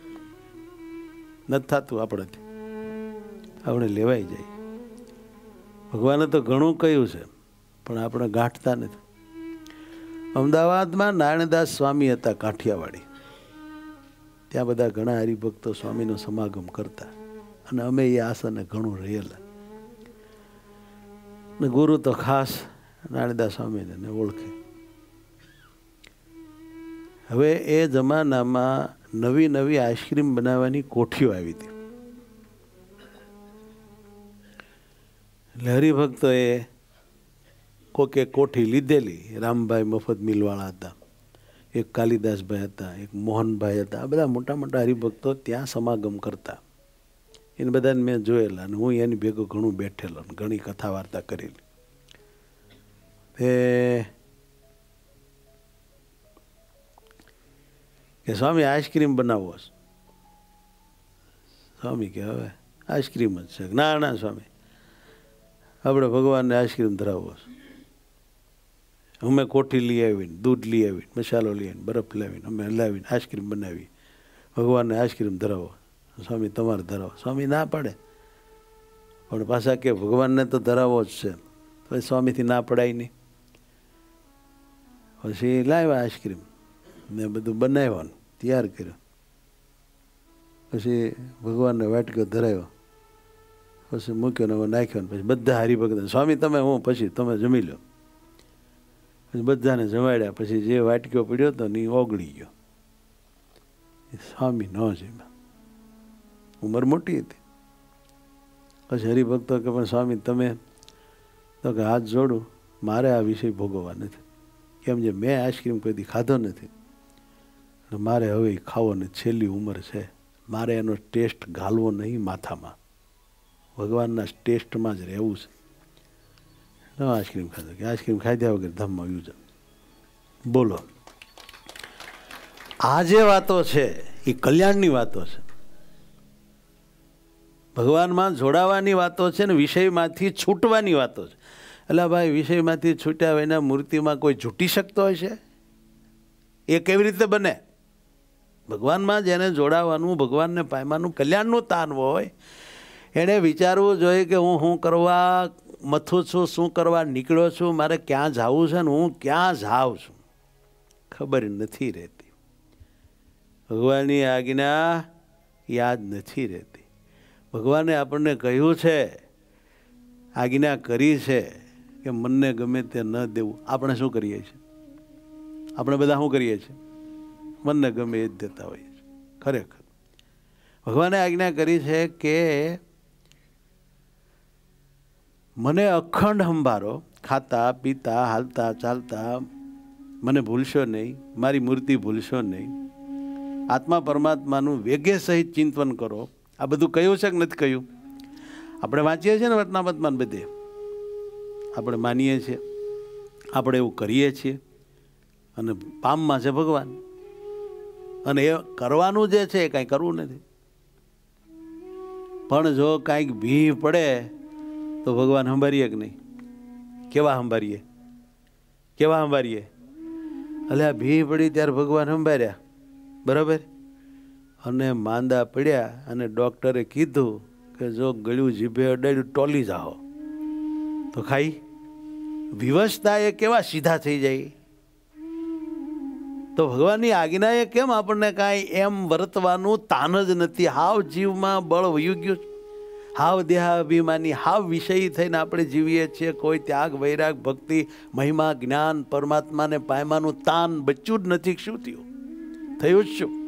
નથી થતું આપણેથી, આપણે લેવાઈ જાય. ભગવાને તો ઘણું કહ્યું છે પણ આપણે ગાંઠતા નથી. અમદાવાદમાં નારાયણદાસ સ્વામી હતા, કાઠિયાવાડી. ત્યાં બધા ઘણા હરિભક્તો સ્વામીનો સમાગમ કરતા અને અમે એ આસને ઘણું રહેલા. ને ગુરુ તો ખાસ નારાયણદાસ સ્વામીને ઓળખે. હવે એ જમાનામાં નવી નવી આઈસ્ક્રીમ બનાવવાની કોઠીઓ આવી હતી. એટલે હરિભક્તોએ કોકે કોઠી લીધેલી. રામભાઈ મફત મિલવાળા હતા, એક કાલિદાસભાઈ હતા, એક મોહનભાઈ હતા. આ બધા મોટા મોટા હરિભક્તો ત્યાં સમાગમ કરતા. એને બધાને મેં જોયેલા અને હું એની ભેગો ઘણું બેઠેલો, ઘણી કથા વાર્તા કરેલી. કે સ્વામી આઈસ્ક્રીમ બનાવો. સ્વામી કે હવે આઈસ્ક્રીમ જ છે. ના ના સ્વામી, આપણે ભગવાનને આઈસ્ક્રીમ ધરાવવો છે. અમે કોઠી લઈ આવીને, દૂધ લઈ આવીને, મસાલો લઈ આવીને, બરફ લાવીને અમે હલાવીને આઈસ્ક્રીમ બનાવી. ભગવાનને આઈસ્ક્રીમ ધરાવો. સ્વામી તમારે ધરાવો. સ્વામી ના પાડે, પણ પાછા કે ભગવાનને તો ધરાવો જ છે. પછી સ્વામીથી ના પડાય નહીં. પછી લાવ્યા આઈસ્ક્રીમ ને બધું બનાવ્યું, તૈયાર કર્યું. પછી ભગવાનને વાટકો ધરાવ્યો, પછી મૂક્યો ને નાખ્યો ને પછી બધા હરિભક્ત સ્વામી તમે હું પછી તમે જમી લો. પછી બધાને જમાડ્યા. પછી જે વાટક્યો પડ્યો હતો ને એ ઓગળી ગયો. સ્વામી ન જમ્યા, ઉંમર મોટી હતી. પછી હરિભક્તો કે પણ સ્વામી તમે તો કે હાથ જોડું, મારે આ વિષય ભોગવવા નથી. કેમ જે મેં આઈસ્ક્રીમ કોઈ દી ખાધો નથી અને મારે હવે ખાવો ને છેલ્લી ઉંમર છે. મારે એનો ટેસ્ટ ઘાલવો નહીં માથામાં, ભગવાનના ટેસ્ટમાં જ રહેવું છે. ન આઈસ્ક્રીમ ખાધો કે આઈસ્ક્રીમ ખાધ્યા વગર ધામમાં આવ્યું છે. બોલો, આ જે વાતો છે એ કલ્યાણની વાતો છે, ભગવાનમાં જોડાવાની વાતો છે ને વિષયમાંથી છૂટવાની વાતો છે. એટલે ભાઈ વિષયમાંથી છૂટ્યા વિના મૂર્તિમાં કોઈ છૂટી શકતો હોય છે? એ કેવી રીતે બને? ભગવાનમાં જેને જોડાવાનું, ભગવાનને પામવાનું, કલ્યાણનું તાન હોય એણે વિચારવું જોઈએ કે હું શું કરવા મથું છું, શું કરવા નીકળ્યો છું, મારે ક્યાં જવું છે ને હું ક્યાં જાઉં છું ખબર નથી રહેતી. ભગવાનની આજ્ઞા યાદ નથી રહેતી. ભગવાને આપણને કહ્યું છે, આજ્ઞા કરી છે કે મનને ગમે તે ન દેવું. આપણે શું કરીએ છીએ? આપણે બધા શું કરીએ છીએ? મનને ગમે એ જ દેતા હોઈએ છીએ. ખરેખર ભગવાને આજ્ઞા કરી છે કે મને અખંડ સંભાળો, ખાતા પીતા હાલતા ચાલતા મને ભૂલશો નહીં, મારી મૂર્તિ ભૂલશો નહીં, આત્મા પરમાત્માનું વેગે સહિત ચિંતન કરો. આ બધું કહ્યું છે કે નથી કહ્યું? આપણે વાંચીએ છીએ ને વચનામૃતમાં, બધે આપણે માનીએ છીએ, આપણે એવું કરીએ છીએ અને પામમાં છે ભગવાન. અને એ કરવાનું જે છે એ કાંઈ કરવું નથી. પણ જો કાંઈક ભી પડે તો ભગવાન સંભાળીએ કે નહીં? કેવા સંભાળીએ? કેવા સંભાળીએ? એટલે આ ભી પડી ત્યારે ભગવાન સંભાળ્યા, બરાબર. અને માંદા પડ્યા અને ડૉક્ટરે કીધું કે જો ગળ્યું જીભે અડાડ્યું ટોલી જાઓ તો ખાઈ. વિવશતા એ કેવા સીધા થઈ જાય. તો ભગવાનની આજ્ઞાએ કેમ આપણને કાંઈ એમ વર્તવાનું તાન જ નથી? હાવ જીવમાં બળ વયું ગયું, હાવ દેહાભિમાની, હાવ વિષયી થઈને આપણે જીવીએ છીએ. કોઈ ત્યાગ, વૈરાગ, ભક્તિ, મહિમા, જ્ઞાન, પરમાત્માને પામવાનું તાન બચ્યું જ નથી. શું થયું? થયું જ શું?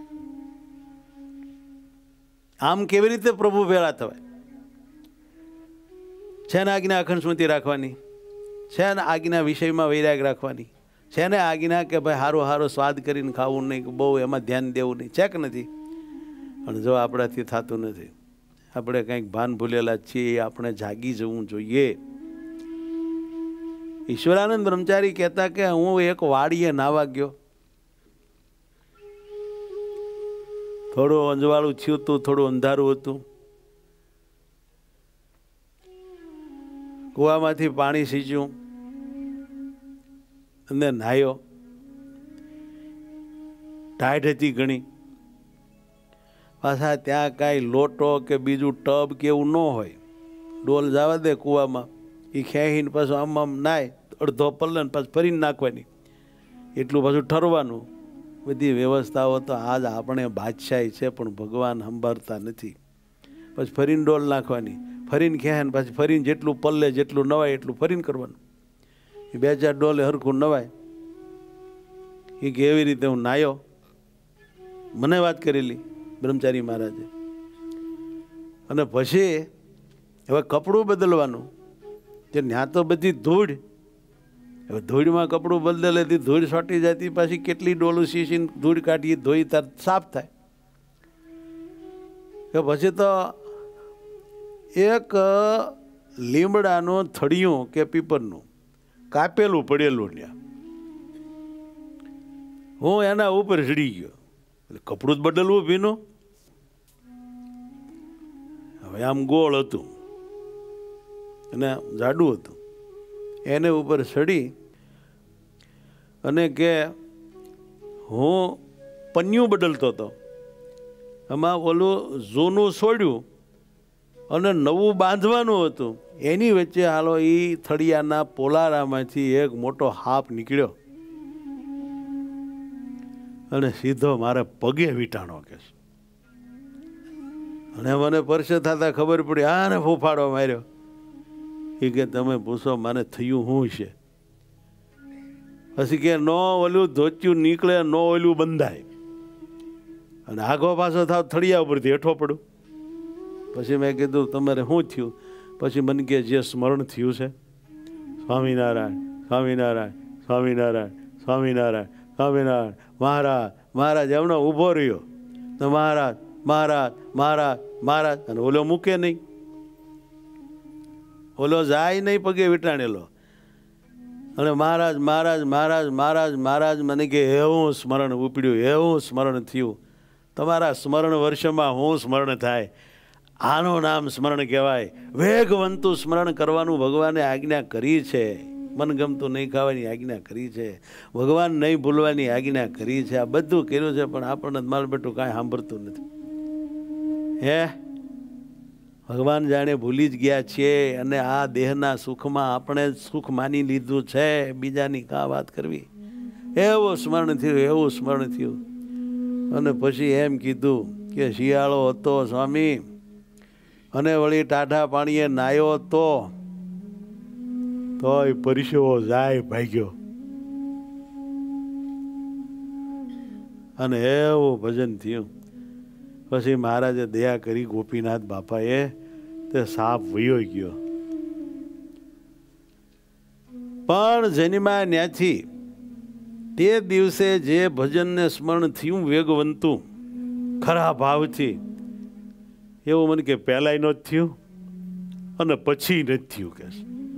આમ કેવી રીતે પ્રભુ ભેળા થવાય? છે ને આજ્ઞા અખંડ સ્મૃતિ રાખવાની, છે ને આજ્ઞા વિષયમાં વૈરાગ રાખવાની, છે ને આજ્ઞા કે ભાઈ હારો હારો સ્વાદ કરીને ખાવું નહીં, બહુ એમાં ધ્યાન દેવું નહીં, છે કે નથી? પણ જો આપણાથી થતું નથી, આપણે કંઈક ભાન ભૂલેલા છીએ, આપણે જાગી જવું જોઈએ. ઈશ્વરાનંદ બ્રહ્મચારી કહેતા કે હું એક વાડીએ નાવા ગયો, થોડું અંજવાળું થયું હતું, થોડું અંધારું હતું. કૂવામાંથી પાણી સીંચ્યું અને નાહ્યો. ટાઢ હતી ઘણી. પાછા ત્યાં કાંઈ લોટો કે બીજું ટબ કે એવું ન હોય. ડોલ જવા દે કૂવામાં, એ ખેંચીને પાછું આમ આમ નાય, અડધો પલ્લે ને પાછું ફરીને નાખવાની, એટલું પાછું ઠરવાનું. બધી વ્યવસ્થાઓ તો આજ આપણે બાદશાહી છે, પણ ભગવાન સંભાળતા નથી. પછી ફરીને ડોલ નાખવાની, ફરીને ખેંચે ને પાછી ફરીને જેટલું પલ્લે જેટલું નવાય એટલું ફરીને કરવાનું. એ 2-4 ડોલે હરખું નવાય. એ કે એવી રીતે હું નાહ્યો. મને વાત કરેલી બ્રહ્મચારી મહારાજે. અને પછી હવે કપડું બદલવાનું, કે ત્યાં તો બધી ધૂળ, હવે ધૂળમાં કપડું બદલે ધૂળ છોટી જતી, પાછી કેટલી ડોલું સીસીને ધૂળ કાઢી ધોઈ તાર સાફ થાય. કે પછી તો એક લીમડાનું થળિયું કે પીપરનું કાપેલું પડેલું ત્યાં, હું એના ઉપર ચડી ગયો. કપડું જ બદલવું ભીનું. હવે આમ ગોળ હતું અને જાડું હતું. એને ઉપર ચડી અને કે હું પન્યું બદલતો હતો. એમાં ઓલું જૂનું છોડ્યું અને નવું બાંધવાનું હતું. એની વચ્ચે હાલો એ થળિયાના પોલારામાંથી એક મોટો હાપ નીકળ્યો અને સીધો મારે પગે વીંટાણો કે. અને મને પરસે થતા ખબર પડી, આને ફૂફાડો માર્યો. એ કે તમે પૂછો મને થયું શું છે? પછી કે નો ઓલું ધોત્યું નીકળે, નો ઓલું બંધાય, અને આગો પાછો થાવ થળિયા ઉપરથી હેઠો પડું. પછી મેં કીધું તમારે શું થયું? પછી મને કે જે સ્મરણ થયું છે, સ્વામિનારાયણ સ્વામિનારાયણ સ્વામિનારાયણ સ્વામિનારાયણ સ્વામિનારાયણ, મહારાજ મહારાજ. એમનો ઊભો રહ્યો તો મહારાજ મહારાજ મહારાજ મહારાજ. અને ઓલો મૂકે નહીં, ઓલો જાય નહીં પગે વીંટાણેલો. અને મહારાજ મહારાજ મહારાજ મહારાજ મહારાજ. મને કે એવું સ્મરણ ઉપડ્યું, એવું સ્મરણ થયું. તમારા સ્મરણ વર્ષમાં હું સ્મરણ થાય, આનું નામ સ્મરણ કહેવાય. વેગવંતું સ્મરણ કરવાનું ભગવાને આજ્ઞા કરી છે. મનગમતું નહીં ખાવાની આજ્ઞા કરી છે. ભગવાન નહીં ભૂલવાની આજ્ઞા કરી છે. આ બધું કર્યું છે, પણ આપણને માલ બેટું કાંઈ સાંભળતું નથી. હે ભગવાન જાણે ભૂલી જ ગયા છીએ, અને આ દેહના સુખમાં આપણે સુખ માની લીધું છે. બીજાની કાં વાત કરવી. એવું સ્મરણ થયું, એવું સ્મરણ થયું. અને પછી એમ કીધું કે શિયાળો હતો સ્વામી, અને વળી ટાઢા પાણીએ નાહ્યો તોય પરસેવો જાય ભાગ્યો. અને એવું ભજન થયું. પછી મહારાજે દયા કરી, ગોપીનાથ બાપાએ, તે સાપ વયો ગયો. પણ જન્મા ન્યાથી તે દિવસે જે ભજનને સ્મરણ થયું વેગવંતું ખરા ભાવથી, એવું મને કે પહેલાંય નથી થયું અને પછી નથી થયું. કે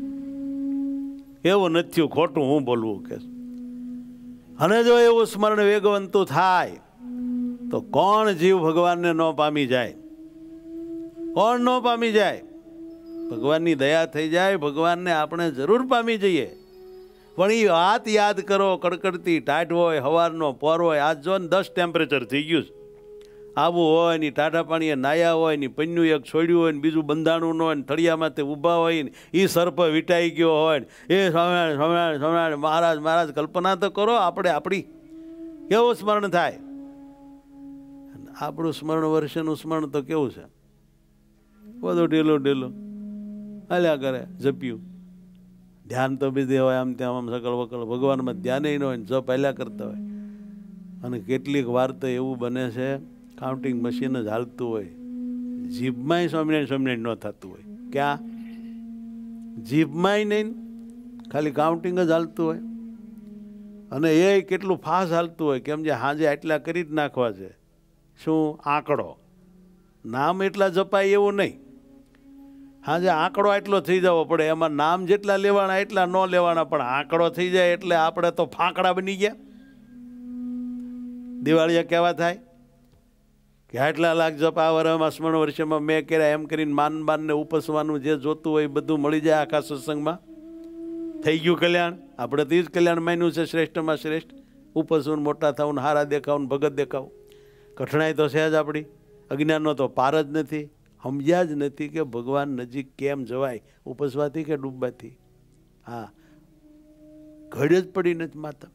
એવું નથી થયું, ખોટું હું બોલવું કે. અને જો એવું સ્મરણ વેગવંતું થાય તો કોણ જીવ ભગવાનને ન પામી જાય? કોણ ન પામી જાય? ભગવાનની દયા થઈ જાય, ભગવાનને આપણે જરૂર પામી જઈએ. પણ એ વાત યાદ કરો, કડકડતી ટાઢ હોય, સવારનો પોર હોય. આજ જો ને 10 ટેમ્પરેચર થઈ ગયું છે. આવું હોય ને ટાઢા પાણીએ નાયા હોય ને પન્યું એક છોડ્યું હોય ને બીજું બંધાણું ન હોય ને થળિયામાં તે ઊભા હોય ને એ સર્પ વીંટાઈ ગયો હોય ને એ સ્વામિનારાયણ સ્વામિનારાયણ સ્વામિનારાયણ મહારાજ મહારાજ. કલ્પના તો કરો આપણે આપણી કેવું સ્મરણ થાય. આપણું સ્મરણ વર્ષનું સ્મરણ તો કેવું છે, બધું ઢીલું ઢીલું હાલ્યા કરે. જપ્યું ધ્યાન તો બીજે હોય, આમ ત્યાં આમ સકલ વકલ. ભગવાનમાં ધ્યાન ન હોય ને જપ હાલ્યા કરતા હોય. અને કેટલીક વાર તો એવું બને છે, કાઉન્ટિંગ મશીન જ હાલતું હોય, જીભમાંય સ્વામિનારાયણ સ્વામિનારાયણ ન થતું હોય. ક્યાં જીભમાંય નહીં, ખાલી કાઉન્ટિંગ જ હાલતું હોય. અને એ કેટલું ફાસ્ટ હાલતું હોય, કેમ જે હાજે આટલા કરી જ નાખવા છે. શું આંકડો, નામ એટલા જપાય એવું નહીં. હાજે આંકડો એટલો થઈ જવો પડે. એમાં નામ જેટલા લેવાના એટલા ન લેવાના, પણ આંકડો થઈ જાય એટલે આપણે તો ફાંકડા બની ગયા. દિવાળીએ કેવા થાય કે આટલા લાખ જપ આ વરમાં સ્મરણ વર્ષમાં મેં કર્યા એમ કરીને માન બાનને ઉપસવાનું જે જોતું હોય એ બધું મળી જાય આખા સત્સંગમાં. થઈ ગયું કલ્યાણ. આપણે તો એ જ કલ્યાણ માન્યું છે શ્રેષ્ઠમાં શ્રેષ્ઠ. ઉપસવું, મોટા થવું, હારા દેખાવું, ભગત દેખાવું. કઠણાઈ તો છે જ આપણી. અજ્ઞાનનો તો પાર જ નથી. સમજ્યા જ નથી કે ભગવાન નજીક કેમ જવાય, ઉપસવાથી કે ડૂબવાથી. હા, ઘડી જ પડી નથી માતા.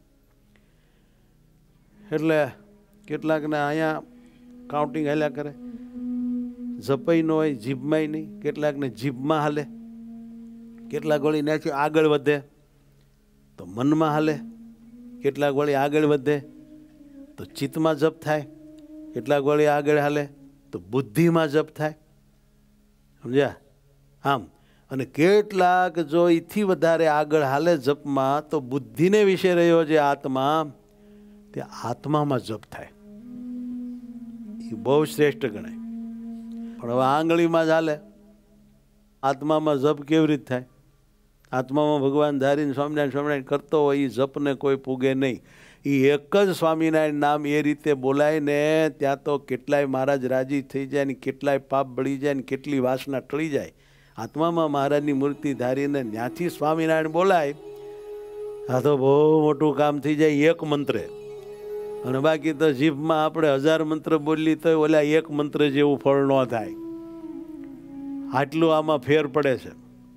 એટલે કેટલાકને અહીંયા કાઉન્ટિંગ હાલ્યા કરે, જપાઈ ન હોય, જીભમાંય નહીં. કેટલાકને જીભમાં હાલે, કેટલાક વળી નાખી આગળ વધે તો મનમાં હાલે, કેટલાક વળી આગળ વધે તો ચિત્તમાં જપ થાય, કેટલાક વળી આગળ હાલે તો બુદ્ધિમાં જપ થાય. સમજ્યા? આમ. અને કેટલાક જો એથી વધારે આગળ હાલે જપમાં તો બુદ્ધિને વિશે રહ્યો છે આત્મા, તે આત્મામાં જપ થાય. એ બહુ શ્રેષ્ઠ ગણાય. પણ હવે આંગળીમાં જ હાલે, આત્મામાં જપ કેવી રીતે થાય? આત્મામાં ભગવાન ધારીને સ્વામિનારાયણ સ્વામિનારાયણ કરતો હોય એ જપને કોઈ પૂગે નહીં. એ એક જ સ્વામિનારાયણ નામ એ રીતે બોલાય ને ત્યાં તો કેટલાય મહારાજ રાજી થઈ જાય ને કેટલાય પાપ બળી જાય ને કેટલી વાસના ટળી જાય. આત્મામાં મહારાજની મૂર્તિ ધારીને ત્યાંથી સ્વામિનારાયણ બોલાય, આ તો બહુ મોટું કામ થઈ જાય એક મંત્રે. અને બાકી તો જીભમાં આપણે 1000 મંત્ર બોલી તો ઓલા એક મંત્ર જેવું ફળ ન થાય. આટલું આમાં ફેર પડે છે.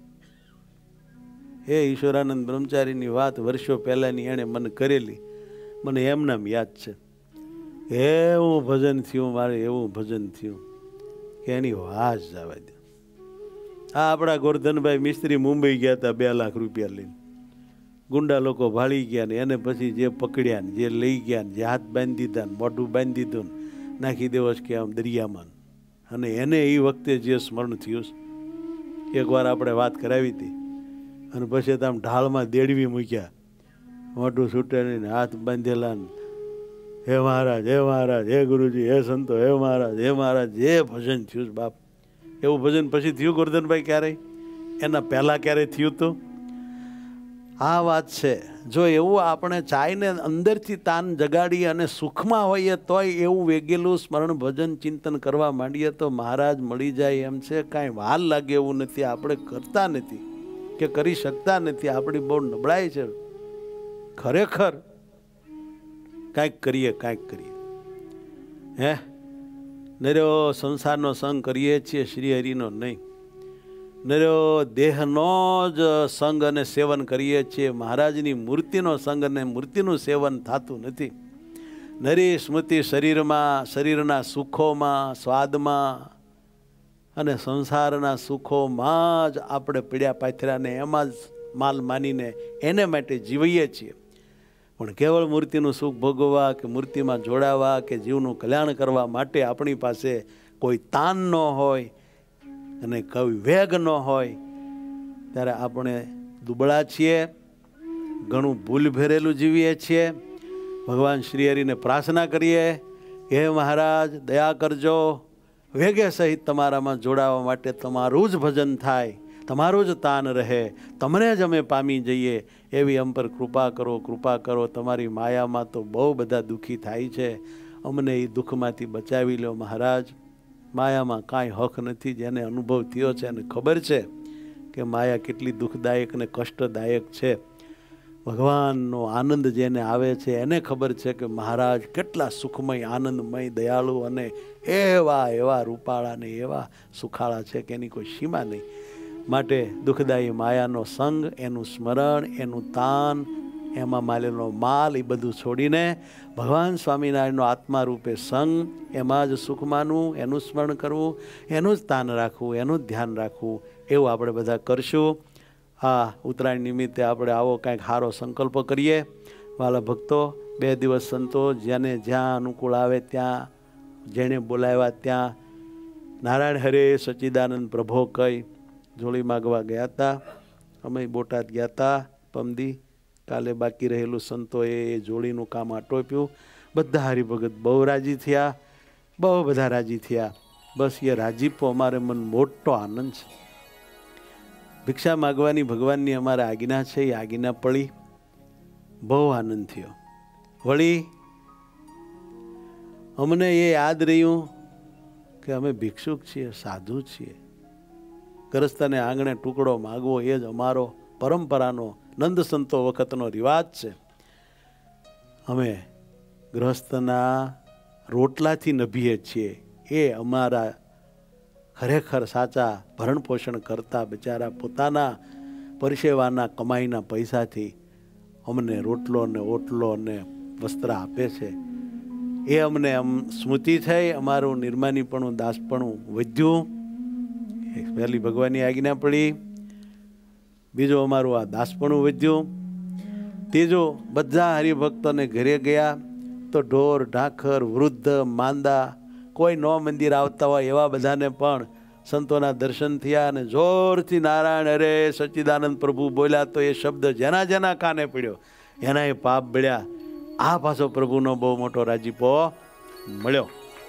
એ ઈશ્વરાનંદ બ્રહ્મચારીની વાત વર્ષો પહેલાંની એણે મને કરેલી, મને એમનામ યાદ છે. એવું ભજન થયું મારે, એવું ભજન થયું કે એની વાત જવા દે. આ આપણા ગોરધનભાઈ મિસ્ત્રી મુંબઈ ગયા હતા 2 લાખ રૂપિયા લઈને. ગુંડા લોકો ભાળી ગયા ને એને પછી જે પકડ્યા ને જે લઈ ગયા ને જે હાથ બાંધી દીધા ને મોઢું બાંધી દીધું ને નાખી દેવો કે આમ દરિયામાં. અને એને એ વખતે જે સ્મરણ થયું, એકવાર આપણે વાત કરાવી હતી. અને પછી તો આમ ઢાળમાં દેડવી મૂક્યા, મોઢું છૂટે નહીં, હાથ બાંધેલા ને હે મહારાજ, હે મહારાજ, હે ગુરુજી, હે સંતો, હે મહારાજ, હે મહારાજ. જે ભજન થયું બાપ, એવું ભજન પછી થયું ગોરધનભાઈ ક્યારેય? એના પહેલાં ક્યારેય થયું હતું? આ વાત છે. જો એવું આપણે ચાઈને અંદરથી તાન જગાડી અને સુખમાં હોઈએ તોય એવું વેગેલું સ્મરણ ભજન ચિંતન કરવા માંડીએ તો મહારાજ મળી જાય એમ છે. કાંઈ વાર લાગે એવું નથી. આપણે કરતા નથી કે કરી શકતા નથી. આપણી બહુ નબળાઈ છે. ખરેખર કાંઈક કરીએ, કાંઈક કરીએ. હે નર્યો સંસારનો સંગ કરીએ છીએ, શ્રી હરિનો નહીં. નર્યો દેહનો જ સંગ અને સેવન કરીએ છીએ, મહારાજની મૂર્તિનો સંગ અને મૂર્તિનું સેવન થતું નથી. નરી સ્મૃતિ શરીરમાં, શરીરના સુખોમાં, સ્વાદમાં અને સંસારના સુખોમાં જ આપણે પીડ્યા પાથર્યાને એમાં જ માલ માનીને એને માટે જીવીએ છીએ. પણ કેવળ મૂર્તિનું સુખ ભોગવવા કે મૂર્તિમાં જોડાવા કે જીવનું કલ્યાણ કરવા માટે આપણી પાસે કોઈ તાન ન હોય અને કોઈ વેગ ન હોય ત્યારે આપણે દુબળા છીએ, ઘણું ભૂલ ભરેલું જીવીએ છીએ. ભગવાન શ્રી હરિને પ્રાર્થના કરીએ, હે મહારાજ દયા કરજો, વેગે સહિત તમારામાં જોડાવા માટે તમારું જ ભજન થાય, તમારું જ તાન રહે, તમને જ અમે પામી જઈએ એવી અમ પર કૃપા કરો, કૃપા કરો. તમારી માયામાં તો બહુ બધા દુઃખી થાય છે, અમને એ દુઃખમાંથી બચાવી લો મહારાજ. માયામાં કાંઈ હક નથી. જેને અનુભવ થયો છે અને ખબર છે કે માયા કેટલી દુઃખદાયક અને કષ્ટદાયક છે. ભગવાનનો આનંદ જેને આવે છે એને ખબર છે કે મહારાજ કેટલા સુખમય, આનંદમય, દયાળુ અને એવા એવા રૂપાળા ને એવા સુખાળા છે કે એની કોઈ સીમા નહીં. માટે દુઃખદાયી માયાનો સંગ, એનું સ્મરણ, એનું તાન, એમાં માલેલો માલ એ બધું છોડીને ભગવાન સ્વામિનારાયણનો આત્મા રૂપે સંગ, એમાં જ સુખ માનવું, એનું સ્મરણ કરવું, એનું જ તાન રાખવું, એનું જ ધ્યાન રાખવું. એવું આપણે બધા કરશું. હા, ઉત્તરાયણ નિમિત્તે આપણે આવો કાંઈક સારો સંકલ્પ કરીએ. વાલા ભક્તો, 2 દિવસ સંતો જેને જ્યાં અનુકૂળ આવે ત્યાં, જેણે બોલાવ્યા ત્યાં નારાયણ હરે સચ્ચિદાનંદ પ્રભો કહી જોડી માગવા ગયા હતા. અમે બોટાદ ગયા હતા પમદી. કાલે બાકી રહેલું સંતોએ એ જોડીનું કામ આટોપ્યું. બધા હરિભગત બહુ રાજી થયા, બહુ બધા રાજી થયા. બસ એ રાજીપો અમારે મન મોટો આનંદ છે. ભિક્ષા માગવાની ભગવાનની અમારે આજ્ઞા છે, એ આજ્ઞા પડી, બહુ આનંદ થયો. વળી અમને એ યાદ રહ્યું કે અમે ભિક્ષુક છીએ, સાધુ છીએ, ગૃહસ્થને આંગણે ટુકડો માગવો એ જ અમારો પરંપરાનો નંદ સંતો વખતનો રિવાજ છે. અમે ગૃહસ્થના રોટલાથી નભીએ છીએ, એ અમારા ખરેખર સાચા ભરણ પોષણ કરતા બિચારા પોતાના પરસેવાના કમાઈના પૈસાથી અમને રોટલો ને ઓટલો ને વસ્ત્ર આપે છે. એ અમને સ્મૃતિ થઈ, અમારું નિર્માનીપણું દાસપણું વધ્યું. પહેલી ભગવાનની આજ્ઞા પડી, બીજું અમારું આ દાસપણું વધ્યું. ત્રીજું, બધા હરિભક્તોને ઘરે ગયા તો ઢોર ઢાંખર વૃદ્ધ માંદા કોઈ ન મંદિર આવતા હોય એવા બધાને પણ સંતોના દર્શન થયા અને જોરથી નારાયણ હરે સચ્ચિદાનંદ પ્રભુ બોલ્યા તો એ શબ્દ જેના જેના કાને પડ્યો એના એ પાપ બળ્યા. આ પાછો પ્રભુનો બહુ મોટો રાજીપો મળ્યો.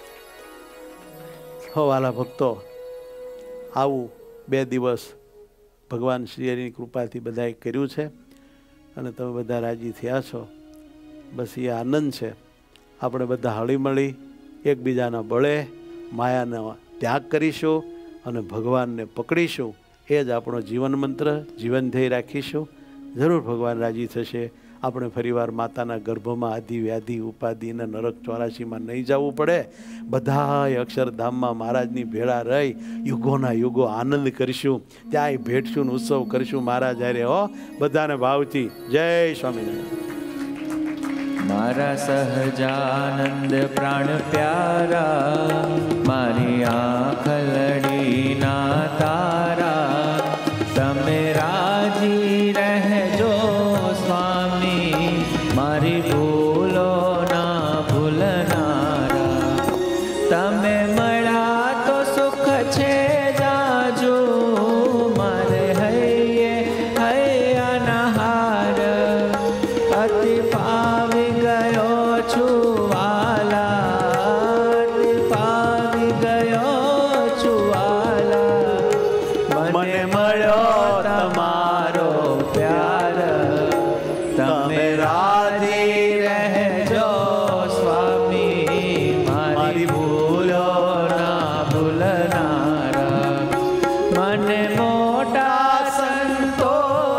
વાલા ભક્તો, આવું 2 દિવસ ભગવાન શ્રી હરિની કૃપાથી બધાએ કર્યું છે અને તમે બધા રાજી થયા છો. બસ એ આનંદ છે. આપણે બધા હળીમળી એકબીજાના બળે માયાનો ત્યાગ કરીશું અને ભગવાનને પકડીશું. એ જ આપણો જીવન મંત્ર, જીવન ધ્યેય રાખીશું. જરૂર ભગવાન રાજી થશે. આપણે ફરીવાર માતાના ગર્ભમાં આદિ વ્યાધિ ઉપાધિ અને નરક 84માં નહીં જવું પડે. બધાય અક્ષરધામમાં મહારાજની ભેળા રહી યુગોના યુગો આનંદ કરીશું. ત્યાંય ભેટશું ને ઉત્સવ કરીશું મહારાજ હારે. હો, બધાને ભાવથી જય સ્વામિનારાયણ. મારા સહજાનંદ પ્રાણ પ્યારા, મારી આંખ લડીના તારા, તમે રાજી રહેજો સ્વામી, મારી ભૂલો ના ભૂલનારા. તમે મળ્યા તો સુખ છે જાજુ, મારે હૈયે હૈયાના હાર. અતિ પાવી ગયો છું વાલા, અતિ પાવી ગયો છું વાલા. મને મળ્યો તમારો પ્યાર, તમે રાજી રહેજો સ્વામી, મારી ભૂલો ના ભૂલનારા. મને મોટા સંતો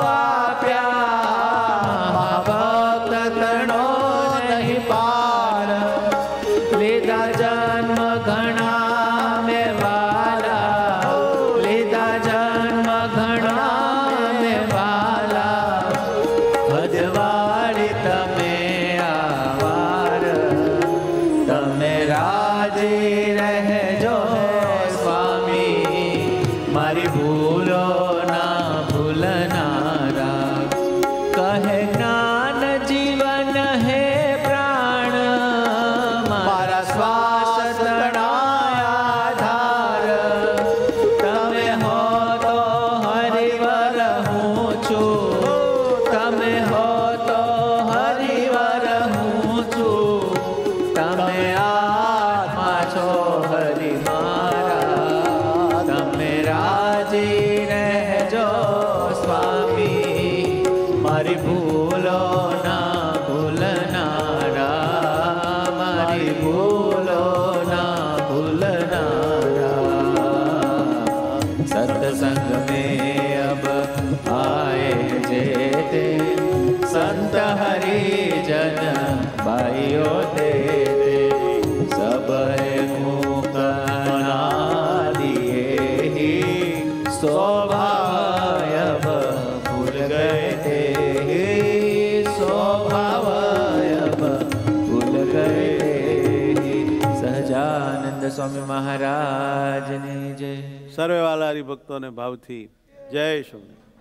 આપ્યા, ભક્ત તણો નહીં પાર. લીધા જન્મ ઘણા મેં વાલા, લીધા જન્મ ઘણા મેં વાલા. ભજવાડી તમે આવાર, તમે રાજી રહેજો સ્વામી, મારી ભૂલો ના ભૂલનારા. કહે જ્ઞાન જીવન હે પ્રાણ, મારા શ્વાસ તણાયા ધાર. તમે હો તો હરિવર હું છું, તમે હો તો હરિવર હું છું. તમે આત્મા છો હરિ મારા, તમે રાજી રહેજો સ્વામી, મારી ભૂલો ના ભૂલનારા, મારી ભૂલો ના ભૂલનારા. सत्संग में अब आए जेते, संत हरिजन भाइयों तेरे. सब मुख बना दिए ही स्वभाव अब भूल गए थे, स्वभाव अब भूल गए थे. સહજાનંદ સ્વામી મહારાજની જય. સર્વે વાલા હરિભક્તોને ભાવથી જય સ્વામિનારાયણ.